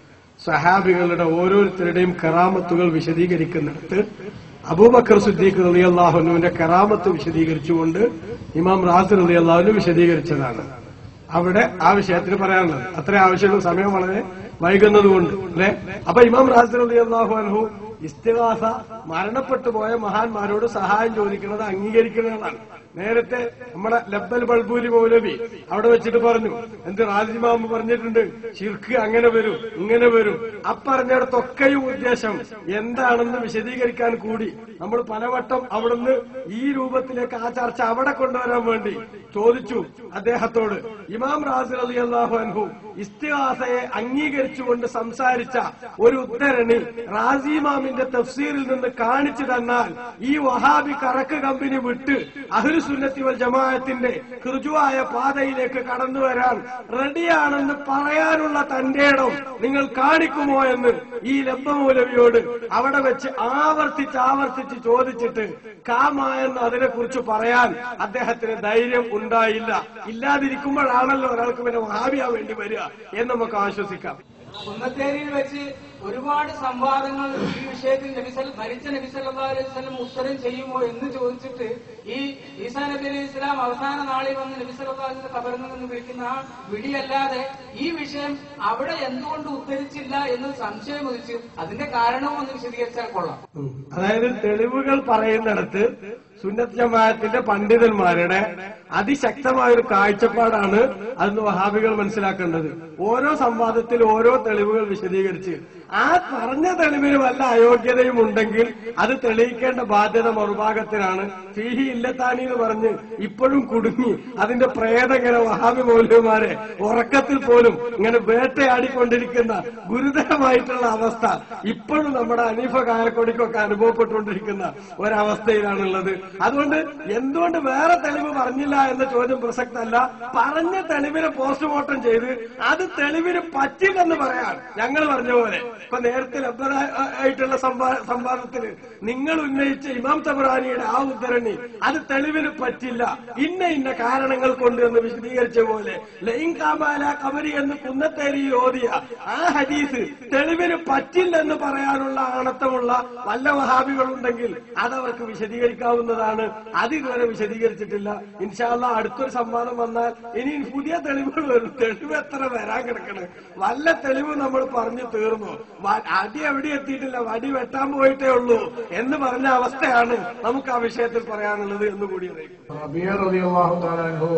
സഹാബികളുടെ ഓരോരുത്തരുടെയും കറാമത്തുകൾ വിശദീകരിക്കുന്നിടത്ത് അബൂബക്കർ സിദ്ദീഖ് റളിയല്ലാഹു അൻഹുവിന്റെ കറാമത്ത് വിശദീകരിച്ചുകൊണ്ട് ഇമാം റാസി റളിയല്ലാഹു അൻഹു വിശദീകരിച്ചതാണ്. അവിടെ ആ വിഷയത്തിന് പറയാനുള്ളത് അത്ര ആവശ്യമുള്ള സമയം വളരെ വൈകുന്നതുകൊണ്ട് അല്ലെ. അപ്പൊ ഇമാം റാസി റളിയല്ലാഹു അൻഹു ഇസ്തിഗാസ മരണപ്പെട്ടു പോയ മഹാന്മാരോട് സഹായം ചോദിക്കുന്നത് അംഗീകരിക്കുന്നതാണ്. നേരത്തെ നമ്മുടെ ലബ്ബൽ ബൾബൂരി മൗലവി അവിടെ വെച്ചിട്ട് പറഞ്ഞു, എന്ത് റാസിമാമ് പറഞ്ഞിട്ടുണ്ട് ശിർക്ക് അങ്ങനെ വരും ഇങ്ങനെ വരും. അപ്പറഞ്ഞിടത്തൊക്കെയും ഉദ്ദേശം എന്താണെന്ന് വിശദീകരിക്കാൻ കൂടി നമ്മൾ പലവട്ടം അവിടുന്ന് ഈ രൂപത്തിലേക്ക് ആ ചർച്ച അവിടെ കൊണ്ടുവരാൻ വേണ്ടി ചോദിച്ചു അദ്ദേഹത്തോട്. ഇമാം റാസി റളിയല്ലാഹു അൻഹു ഇസ്തിഗാസയെ അംഗീകരിച്ചുകൊണ്ട് സംസാരിച്ച ഒരു ഉദ്ധരണി റാസിമാമിന്റെ തഫ്സീറിൽ നിന്ന് കാണിച്ചു തന്നാൽ ഈ വഹാബി കറക്ക് കമ്പനി വിട്ട് അഹ്ലു സുന്നത്തി വൽ ജമാഅത്തിന്റെ ഋജുവായ പാതയിലേക്ക് കടന്നു വരാൻ റെഡിയാണെന്ന് പറയാനുള്ള തന്റെ ഇടം നിങ്ങൾ കാണിക്കുമോ എന്ന് ഈ ലബ്ബമൗലവിയോട് അവിടെ വെച്ച് ആവർത്തിച്ച് ആവർത്തിച്ച് ചോദിച്ചിട്ട് കാമായെന്ന് അതിനെക്കുറിച്ച് പറയാൻ അദ്ദേഹത്തിന് ധൈര്യം ഉണ്ടായില്ല. ഇല്ലാതിരിക്കുമ്പോഴാണല്ലോ ഒരാൾക്ക് പിന്നെ വഹാബിയാ വേണ്ടി വരിക എന്ന് നമുക്ക് ആശ്വസിക്കാം. കുന്നത്തേരിയിൽ വെച്ച് ഒരുപാട് സംവാദങ്ങൾ ഈ വിഷയത്തിൽ നബി മരിച്ച നബി സല്ലല്ലാഹു അലൈഹി വസല്ലം ഉത്തരം ചെയ്യുമോ എന്ന് ചോദിച്ചിട്ട് ഈ ഈസാ നബി അലൈഹി ഇസ്ലാം അവസാന നാളിൽ വന്ന് നബി സല്ലല്ലാഹു അലൈഹി വസല്ലം ഖബറിൽ നിന്ന് വിളിക്കുന്ന ആ വിളിയല്ലാതെ ഈ വിഷയം അവിടെ എന്തുകൊണ്ട് ഉത്തരിച്ചില്ല എന്ന് സംശയം ഉദിച്ച് അതിന്റെ കാരണവും ഒന്ന് വിശദീകരിച്ചാൽ കൊള്ളാം. അതായത് തെളിവുകൾ പറയുന്നിടത്ത് സുന്നത്ത് ജമാഅത്തിന്റെ പണ്ഡിതന്മാരുടെ അതിശക്തമായ ഒരു കാഴ്ചപ്പാടാണ് അന്ന് വഹാബികൾ മനസ്സിലാക്കേണ്ടത്. ഓരോ സംവാദത്തിൽ ഓരോ തെളിവുകൾ വിശദീകരിച്ച് ആ പറഞ്ഞ തെളിവിന് വല്ല അയോഗ്യതയും ഉണ്ടെങ്കിൽ അത് തെളിയിക്കേണ്ട ബാധ്യത മറുഭാഗത്തിനാണ്. ഫീഹി ഇല്ലത്താനി എന്ന് പറഞ്ഞ് ഇപ്പോഴും കുടുങ്ങി അതിന്റെ പ്രേതകര വഹാബി മൗലവിമാരെ ഉറക്കത്തിൽ പോലും ഇങ്ങനെ വേട്ടയാടിക്കൊണ്ടിരിക്കുന്ന ഗുരുതരമായിട്ടുള്ള അവസ്ഥ ഇപ്പോഴും നമ്മുടെ അനീഫ കായക്കൊടിക്കൊക്കെ അനുഭവപ്പെട്ടുകൊണ്ടിരിക്കുന്ന ഒരവസ്ഥയിലാണുള്ളത്. അതുകൊണ്ട് എന്തുകൊണ്ട് വേറെ തെളിവ് പറഞ്ഞില്ല എന്ന ചോദ്യം പ്രസക്തമല്ല. പറഞ്ഞ തെളിവിനെ പോസ്റ്റ്മോർട്ടം ചെയ്ത് അത് തെളിവിന് പറ്റില്ലെന്ന് പറയാൻ ഞങ്ങൾ പറഞ്ഞ പോലെ ഇപ്പൊ നേരത്തെ ലഭ്യമായിട്ടുള്ള സംവാദത്തിന് നിങ്ങൾ ഉന്നയിച്ച ഇമാം തബറാനിയുടെ ആ ഉദ്ധരണി അത് തെളിവിന് പറ്റില്ല, ഇന്ന ഇന്ന കാരണങ്ങൾ കൊണ്ട് എന്ന് വിശദീകരിച്ച പോലെ ലൈംഗാമാല കബരി എന്ന് കുന്നത്തേരിയിൽ ഓതിയ ആ ഹദീസ് തെളിവിന് പറ്റില്ലെന്ന് പറയാനുള്ള ആണത്തമുള്ള വല്ല വഹാബികളുണ്ടെങ്കിൽ അതവർക്ക് വിശദീകരിക്കാവുന്നതാണ്. അത് ഇതുവരെ വിശദീകരിച്ചിട്ടില്ല. ഇൻഷാ അല്ലാഹ് അടുത്തൊരു സംവാദം വന്നാൽ ഇനി പുതിയ തെളിവുകൾ വരും. തെളിവ് എത്ര വരാൻ കിടക്കണേ. വല്ല തെളിവ് നമ്മൾ പറഞ്ഞു തീർന്നു, അടി എവിടെ എത്തിയിട്ടില്ല, വടി വെട്ടാൻ പോയിട്ടേ ഉള്ളൂ എന്ന് പറഞ്ഞ അവസ്ഥയാണ് നമുക്ക് ആ വിഷയത്തിൽ പറയാനുള്ളത് എന്ന് കൂടി റബീഅ റളിയല്ലാഹു തആല അൻഹു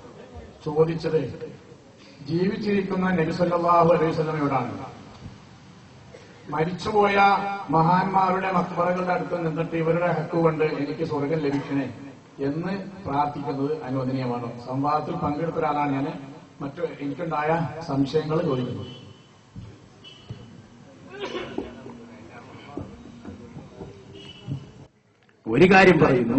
ചോദിച്ചത് ജീവിച്ചിരിക്കുന്ന നബി സല്ലല്ലാഹു അലൈഹി വസല്ലമയോടാണ്. മരിച്ചുപോയ മഹാന്മാരുടെ മക്ബറകളുടെ അടുത്ത് നിന്നിട്ട് ഇവരുടെ ഹക്ക് കൊണ്ട് എനിക്ക് സ്വർഗം ലഭിക്കണേ എന്ന് പ്രാർത്ഥിക്കുന്നത് അനുവദനീയമാണ്. സംവാദത്തിൽ പങ്കെടുത്ത ഒരാളാണ് ഞാൻ. മറ്റു എനിക്കുണ്ടായ സംശയങ്ങൾ ചോദിക്കുന്നത്. ഒരു കാര്യം പറയുന്നു,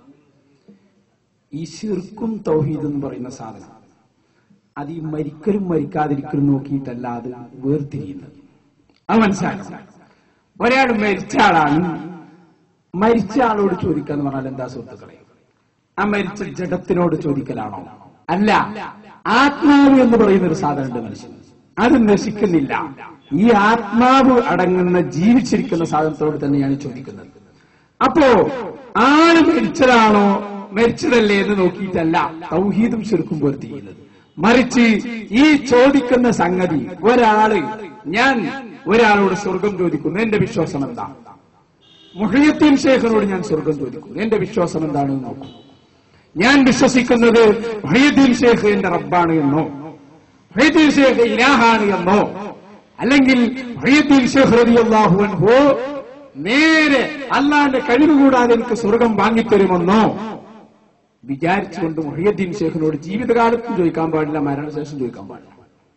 ഈ ശിർക്കും തൗഹീദ് എന്ന് പറയുന്ന സാധനം അത് ഈ മരിക്കലും മരിക്കാതിരിക്കലും നോക്കിയിട്ടല്ല അത് വേർതിരിയുന്നത്. അത് മനസ്സിലാക്കണം. ഒരാൾ മരിച്ച ആളാണ്, മരിച്ച ആളോട് ചോദിക്കാന്ന് പറഞ്ഞാൽ എന്താ സുഹൃത്തുക്കളെ? ആ മരിച്ച ജഡത്തിനോട് ചോദിക്കലാണോ? അല്ല. ആത്മാവ് എന്ന് പറയുന്ന ഒരു സാധനമുണ്ട് മനുഷ്യൻ, അത് നശിക്കുന്നില്ല. ഈ ആത്മാവ് അടങ്ങുന്ന ജീവിച്ചിരിക്കുന്ന സാധനത്തോട് തന്നെയാണ് ചോദിക്കുന്നത്. അപ്പോ ആള് മരിച്ചതാണോ മരിച്ചതല്ലേ എന്ന് നോക്കിയിട്ടല്ല തൗഹീദും ശിർക്കും വേർതിരിയുന്നത്. മറിച്ച് ഈ ചോദിക്കുന്ന സംഗതി, ഒരാള് ഞാൻ ഒരാളോട് സ്വർഗം ചോദിക്കുന്നു, എന്റെ വിശ്വാസം എന്താ? മുഹയ്യദ്ദീൻ ശേഖിനോട് ഞാൻ സ്വർഗം ചോദിക്കുന്നു, എന്റെ വിശ്വാസം എന്താണെന്ന് നോക്കൂ. ഞാൻ വിശ്വസിക്കുന്നത് മുഹയ്യദ്ദീൻ ശേഖ് എന്റെ റബ്ബാണ് എന്നോ, മുഹയ്യദ്ദീൻ ശേഖ് ഇലാഹാണ് എന്നോ, അല്ലെങ്കിൽ മുഹയ്യദ്ദീൻ ശേഖ് റളിയല്ലാഹു അൻഹു നേരെ അള്ളാന്റെ കഴിവ് കൂടാതെ എനിക്ക് സ്വർഗം വാങ്ങിത്തരുമെന്നോ വിചാരിച്ചുകൊണ്ട് മുഹയ്യദ്ദീൻ ശേഖിനോട് ജീവിതകാലത്തും ചോദിക്കാൻ പാടില്ല, മരണശേഷം ചോദിക്കാൻ പാടില്ല.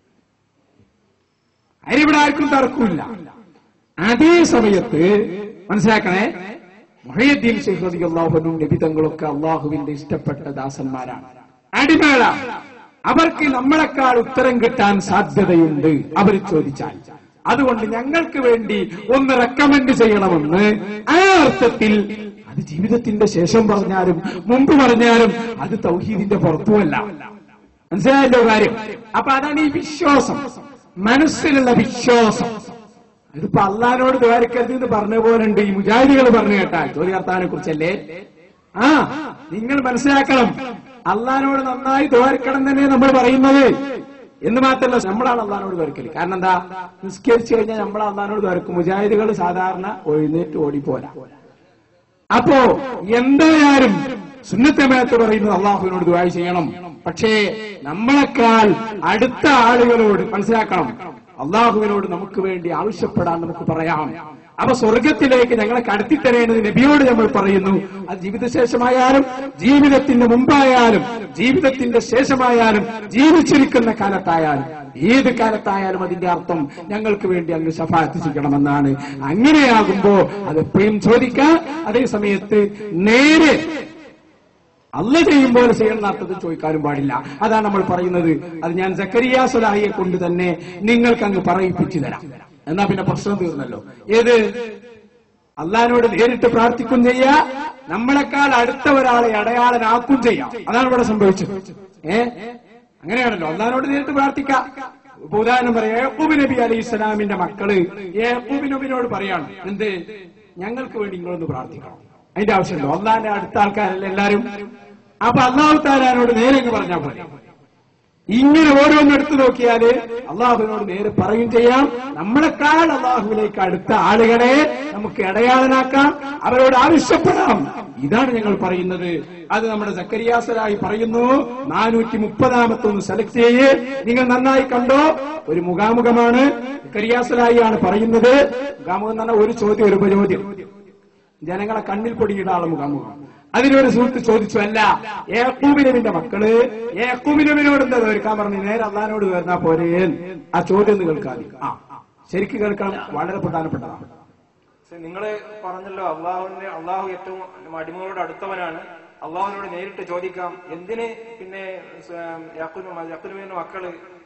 അതിനിവിടെ ആർക്കും തർക്കമില്ല. അതേ സമയത്ത് മനസ്സിലാക്കണേ, മുഹയ്യദ്ദീൻ ശേഖ് റളിയല്ലാഹു അൻഹു നബി തങ്ങളൊക്കെ അള്ളാഹുവിന്റെ ഇഷ്ടപ്പെട്ട ദാസന്മാരാണ്, അടിമകളാണ്. അവർക്ക് നമ്മളെക്കാൾ ഉത്തരം കിട്ടാൻ സാധ്യതയുണ്ട് അവർ ചോദിച്ചാൽ. അതുകൊണ്ട് ഞങ്ങൾക്ക് വേണ്ടി ഒന്ന് റെക്കമെൻഡ് ചെയ്യണമെന്ന് ആ അർത്ഥത്തിൽ അത് ജീവിതത്തിന്റെ ശേഷം പറഞ്ഞാലും മുമ്പ് പറഞ്ഞാലും അത് തൗഹീദിന്റെ പുറത്തുമല്ല. മനസ്സിലായല്ലോ കാര്യം? അപ്പൊ അതാണ് ഈ വിശ്വാസം, മനസ്സിലുള്ള വിശ്വാസം. ഇതിപ്പോ അള്ളഹാനോട് ദ്വാരക്കരുത് എന്ന് പറഞ്ഞ പോലെ ഉണ്ട് ഈ മുജാഹിദികൾ പറഞ്ഞു കേട്ടാൽ ചോദ്യാർത്ഥാനെ കുറിച്ചല്ലേ. ആ നിങ്ങൾ മനസ്സിലാക്കണം, അള്ളഹാനോട് നന്നായി ദ്വാരക്കണം തന്നെ നമ്മൾ പറയുന്നത്. എന്ന് മാത്രമല്ല, നമ്മളാണ് അള്ളഹാനോട് ദ്വാരക്കല്. കാരണം എന്താ? നിസ്കരിച്ചു കഴിഞ്ഞാൽ നമ്മൾ അള്ളഹാനോട് ദ്വാരക്കും. മുജാഹിദികൾ സാധാരണ എഴുന്നേറ്റ് ഓടിപ്പോരാ. അപ്പോ എന്തായാലും സുന്നത്തമേത്ത് പറയുന്നത് അള്ളാഹുവിനോട് ദുആ ചെയ്യണം. പക്ഷേ നമ്മളെക്കാൾ അടുത്ത ആളുകളോട് മനസ്സിലാക്കണം, അള്ളാഹുവിനോട് നമുക്ക് വേണ്ടി ആവശ്യപ്പെടാൻ നമുക്ക് പറയാം. അപ്പൊ സ്വർഗത്തിലേക്ക് ഞങ്ങളെ കടത്തിത്തരേണ്ടത് നബിയോട് നമ്മൾ പറയുന്നു. അത് ജീവിതശേഷമായാലും ജീവിതത്തിന്റെ മുമ്പായാലും ജീവിതത്തിന്റെ ശേഷമായാലും ജീവിച്ചിരിക്കുന്ന കാലത്തായാലും ഏത് കാലത്തായാലും അതിന്റെ അർത്ഥം ഞങ്ങൾക്ക് വേണ്ടി അങ്ങ് ശഫാഅത്ത് ചെയ്യണമെന്നാണ്. അങ്ങനെയാകുമ്പോ അതെപ്പോഴും ചോദിക്കാം. അതേ സമയത്ത് നേരെ അല്ല ചെയ്യുമ്പോൾ ചെയ്യണമെന്ന അർത്ഥത്തിൽ ചോദിക്കാനും പാടില്ല. അതാണ് നമ്മൾ പറയുന്നത്. അത് ഞാൻ സക്കരിയ സ്വലാഹിയെ കൊണ്ട് തന്നെ നിങ്ങൾക്ക് അങ്ങ് പറയിപ്പിച്ചു തരാം. എന്നാ പിന്നെ പ്രശ്നം തീർന്നല്ലോ. ഏത്? അള്ളഹാനോട് നേരിട്ട് പ്രാർത്ഥിക്കും ചെയ്യാ, നമ്മളെക്കാൾ അടുത്ത ഒരാളെ അടയാളനാക്കും ചെയ്യാം. അതാണ് ഇവിടെ സംഭവിച്ചത്. ഏ അങ്ങനെയാണല്ലോ, അള്ളഹാനോട് നേരിട്ട് പ്രാർത്ഥിക്കാം. ഇപ്പൊ ഉദാഹരണം പറയാം, യാക്കൂബ് നബി അലൈഹി സ്വലാമിന്റെ മക്കള് യാക്കൂബ് നബിനോട് പറയാണ്, എന്ത്? ഞങ്ങൾക്ക് വേണ്ടി നിങ്ങളൊന്ന് പ്രാർത്ഥിക്കണം. അതിന്റെ ആവശ്യമുണ്ടോ? അള്ളാന്റെ അടുത്ത ആൾക്കാരല്ലേ എല്ലാരും. അപ്പൊ അള്ളാഹു താലാനോട് നേരെ പറഞ്ഞാൽ പോലെ ഇങ്ങനെ ഓരോന്നെടുത്തു നോക്കിയാല് അള്ളാഹുവിനോട് നേരെ പറയും ചെയ്യാം. നമ്മളെക്കാൾ അള്ളാഹുവിലേക്ക് അടുത്ത ആളുകളെ നമുക്ക് ഇടയാളനാക്കാം, അവരോട് ആവശ്യപ്പെടാം. ഇതാണ് ഞങ്ങൾ പറയുന്നത്. അത് നമ്മുടെ സക്കരിയ സ്വലാഹി പറയുന്നു. നാനൂറ്റി മുപ്പതാമത്തൊന്ന് സെലക്ട് ചെയ്യേ, നിങ്ങൾ നന്നായി കണ്ടോ. ഒരു മുഖാമുഖമാണ്, സക്കരിയ സ്വലാഹിയാണ് പറയുന്നത്. മുഖാമുഖം എന്ന് പറഞ്ഞാൽ ഒരു ചോദ്യം ഒരു ഉപചോദ്യം, ജനങ്ങളെ കണ്ണിൽ പൊടിയിടാനുള്ള മുഖാമുഖം. അതിനൊരു സുഹൃത്ത് ചോദിച്ചു, അല്ല യാക്കൂബ് നബിന്റെ മക്കള് യാക്കൂബ് നബിനോട് എന്താ കേൾക്കാൻ പറഞ്ഞു, നേരെ അള്ളഹാനോട് കേൾന്നാ പോരേ? ആ ചോദ്യം ഒന്ന് കേൾക്കാതെ. ആ ശരിക്കും കേൾക്കണം, വളരെ പ്രധാനപ്പെട്ടതാണ്. നിങ്ങൾ പറഞ്ഞല്ലോ അള്ളാഹുവിന് അള്ളാഹു ഏറ്റവും അടിമകളോട് അടുത്തവനാണ്, അള്ളാഹുവിനോട് നേരിട്ട് ചോദിക്കാം. എന്തിന് പിന്നെ യാക്കൂബ് നബിന്റെ മക്കള്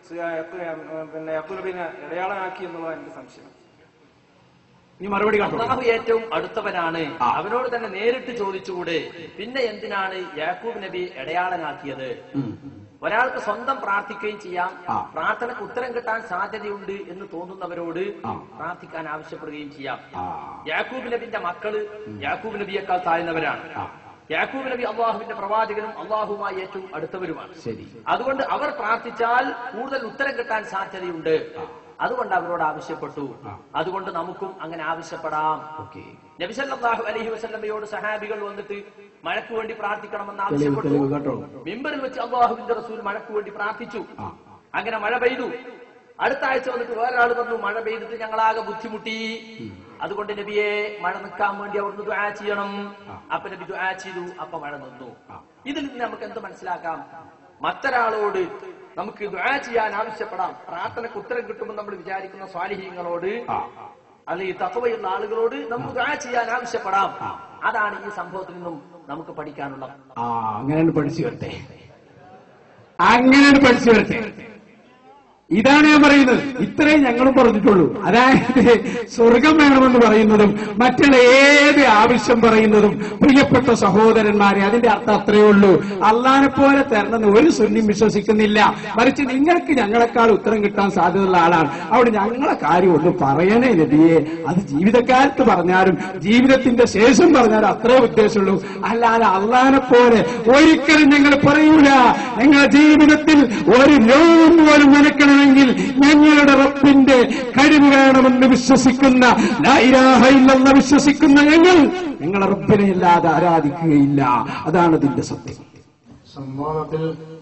പിന്നെ യാക്കൂബ് നബിനെ ഇടയാളനാക്കി എന്നുള്ളതാണ് എന്റെ സംശയം. നീ മറുപടി കേട്ടോ. അള്ളാഹു ഏറ്റവും അടുത്തവനാണ്, അവനോട് തന്നെ നേരിട്ട് ചോദിച്ചുകൂടെ? പിന്നെ എന്തിനാണ് യാക്കൂബ് നബി ഇടയാളനാക്കിയത്? ഒരാൾക്ക് സ്വന്തം പ്രാർത്ഥിക്കുകയും ചെയ്യാം, പ്രാർത്ഥനയ്ക്ക് ഉത്തരം കിട്ടാൻ സാധ്യതയുണ്ട് എന്ന് തോന്നുന്നവരോട് പ്രാർത്ഥിക്കാൻ ആവശ്യപ്പെടുകയും ചെയ്യാം. യാക്കൂബ് നബിന്റെ മക്കള് യാക്കൂബ് നബിയേക്കാൾ താഴ്ന്നവരാണ്. യാക്കൂബ് നബി അള്ളാഹുവിന്റെ പ്രവാചകനും അള്ളാഹുമായി ഏറ്റവും അടുത്തവരുമാണ്. അതുകൊണ്ട് അവർ പ്രാർത്ഥിച്ചാൽ കൂടുതൽ ഉത്തരം കിട്ടാൻ സാധ്യതയുണ്ട്. അതുകൊണ്ട് അവരോട് ആവശ്യപ്പെട്ടു. അതുകൊണ്ട് നമുക്കും അങ്ങനെ ആവശ്യപ്പെടാം. നബി സല്ലല്ലാഹു അലൈഹി വസല്ലമയോട് സഹാബികൾ വന്നിട്ട് മഴയ്ക്ക് വേണ്ടി പ്രാർത്ഥിക്കണമെന്ന് ആവശ്യപ്പെട്ടു. മിമ്പറിൽ വെച്ച് അള്ളാഹുവിന്റെ റസൂൽ മഴയ്ക്ക് വേണ്ടി പ്രാർത്ഥിച്ചു. അങ്ങനെ മഴ പെയ്തു. അടുത്ത ആഴ്ച വന്നിട്ട് വേറൊരാൾ പറഞ്ഞു, മഴ പെയ്തിട്ട് ഞങ്ങളാകെ ബുദ്ധിമുട്ടി, അതുകൊണ്ട് നബിയെ മഴ നിൽക്കാൻ വേണ്ടി അവിടുന്ന് ദുആ ചെയ്യണം. അപ്പൊ നബി ദുആ ചെയ്തു, അപ്പൊ മഴ നിന്നു. ഇതിൽ നിന്ന് നമുക്ക് എന്ത് മനസ്സിലാക്കാം? മറ്റൊരാളോട് നമുക്ക് ദുആ ചെയ്യാൻ ആവശ്യപ്പെടാം. പ്രാർത്ഥനയ്ക്ക് ഉത്തരം കിട്ടുമെന്ന് നമ്മൾ വിചാരിക്കുന്ന സ്വാലിഹീങ്ങളോട് അല്ലെങ്കിൽ തഖ്വയുള്ള ആളുകളോട് നമുക്ക് ദുആ ചെയ്യാൻ ആവശ്യപ്പെടാം. അതാണ് ഈ സംഭവത്തിൽ നിന്നും നമുക്ക് പഠിക്കാനുള്ളത്. ആ അങ്ങനെ പഠിച്ചു വരട്ടെ, അങ്ങനെ പഠിച്ചു വരട്ടെ. ഇതാണ് ഞാൻ പറയുന്നത്. ഇത്രയും ഞങ്ങളും പറഞ്ഞിട്ടുള്ളൂ. അതായത് സ്വർഗം വേണമെന്ന് പറയുന്നതും മറ്റുള്ള ഏത് ആവശ്യം പറയുന്നതും പ്രിയപ്പെട്ട സഹോദരന്മാരെ, അതിന്റെ അർത്ഥം അത്രയേ ഉള്ളൂ. അള്ളാനെ പോലെ തരണമെന്ന് ഒരു സുന്നിയും വിശ്വസിക്കുന്നില്ല. മറിച്ച് നിങ്ങൾക്ക് ഞങ്ങളെക്കാൾ ഉത്തരം കിട്ടാൻ സാധ്യതയുള്ള ആളാണ്. അവിടെ ഞങ്ങളെ കാര്യം ഒന്ന് പറയണേ നബിയെ. അത് ജീവിതകാലത്ത് പറഞ്ഞാലും ജീവിതത്തിന്റെ ശേഷം പറഞ്ഞാലും അത്രേ ഉദ്ദേശമുള്ളൂ. അല്ലാതെ അള്ളാനെ പോലെ ഒരിക്കലും ഞങ്ങൾ പറയൂല. ഞങ്ങളുടെ ജീവിതത്തിൽ ഒരു ലോകം പോലും നിനക്കണം െങ്കിൽ ഞങ്ങളുടെ റബ്ബിന്റെ കഴിവ് വേണമെന്ന് വിശ്വസിക്കുന്ന, ലാ ഇലാഹ ഇല്ലല്ലാഹ് വിശ്വസിക്കുന്ന ഞങ്ങൾ ഞങ്ങളുടെ റബ്ബിനെ അല്ലാതെ ആരാധിക്കുകയില്ല. അതാണ് ഇതിന്റെ സത്യം. സംവാദത്തിൽ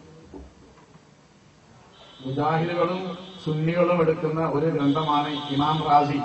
മുജാഹിദുകളും സുന്നികളും എടുക്കുന്ന ഒരു ഗ്രന്ഥമാണ് ഇമാം റാസി.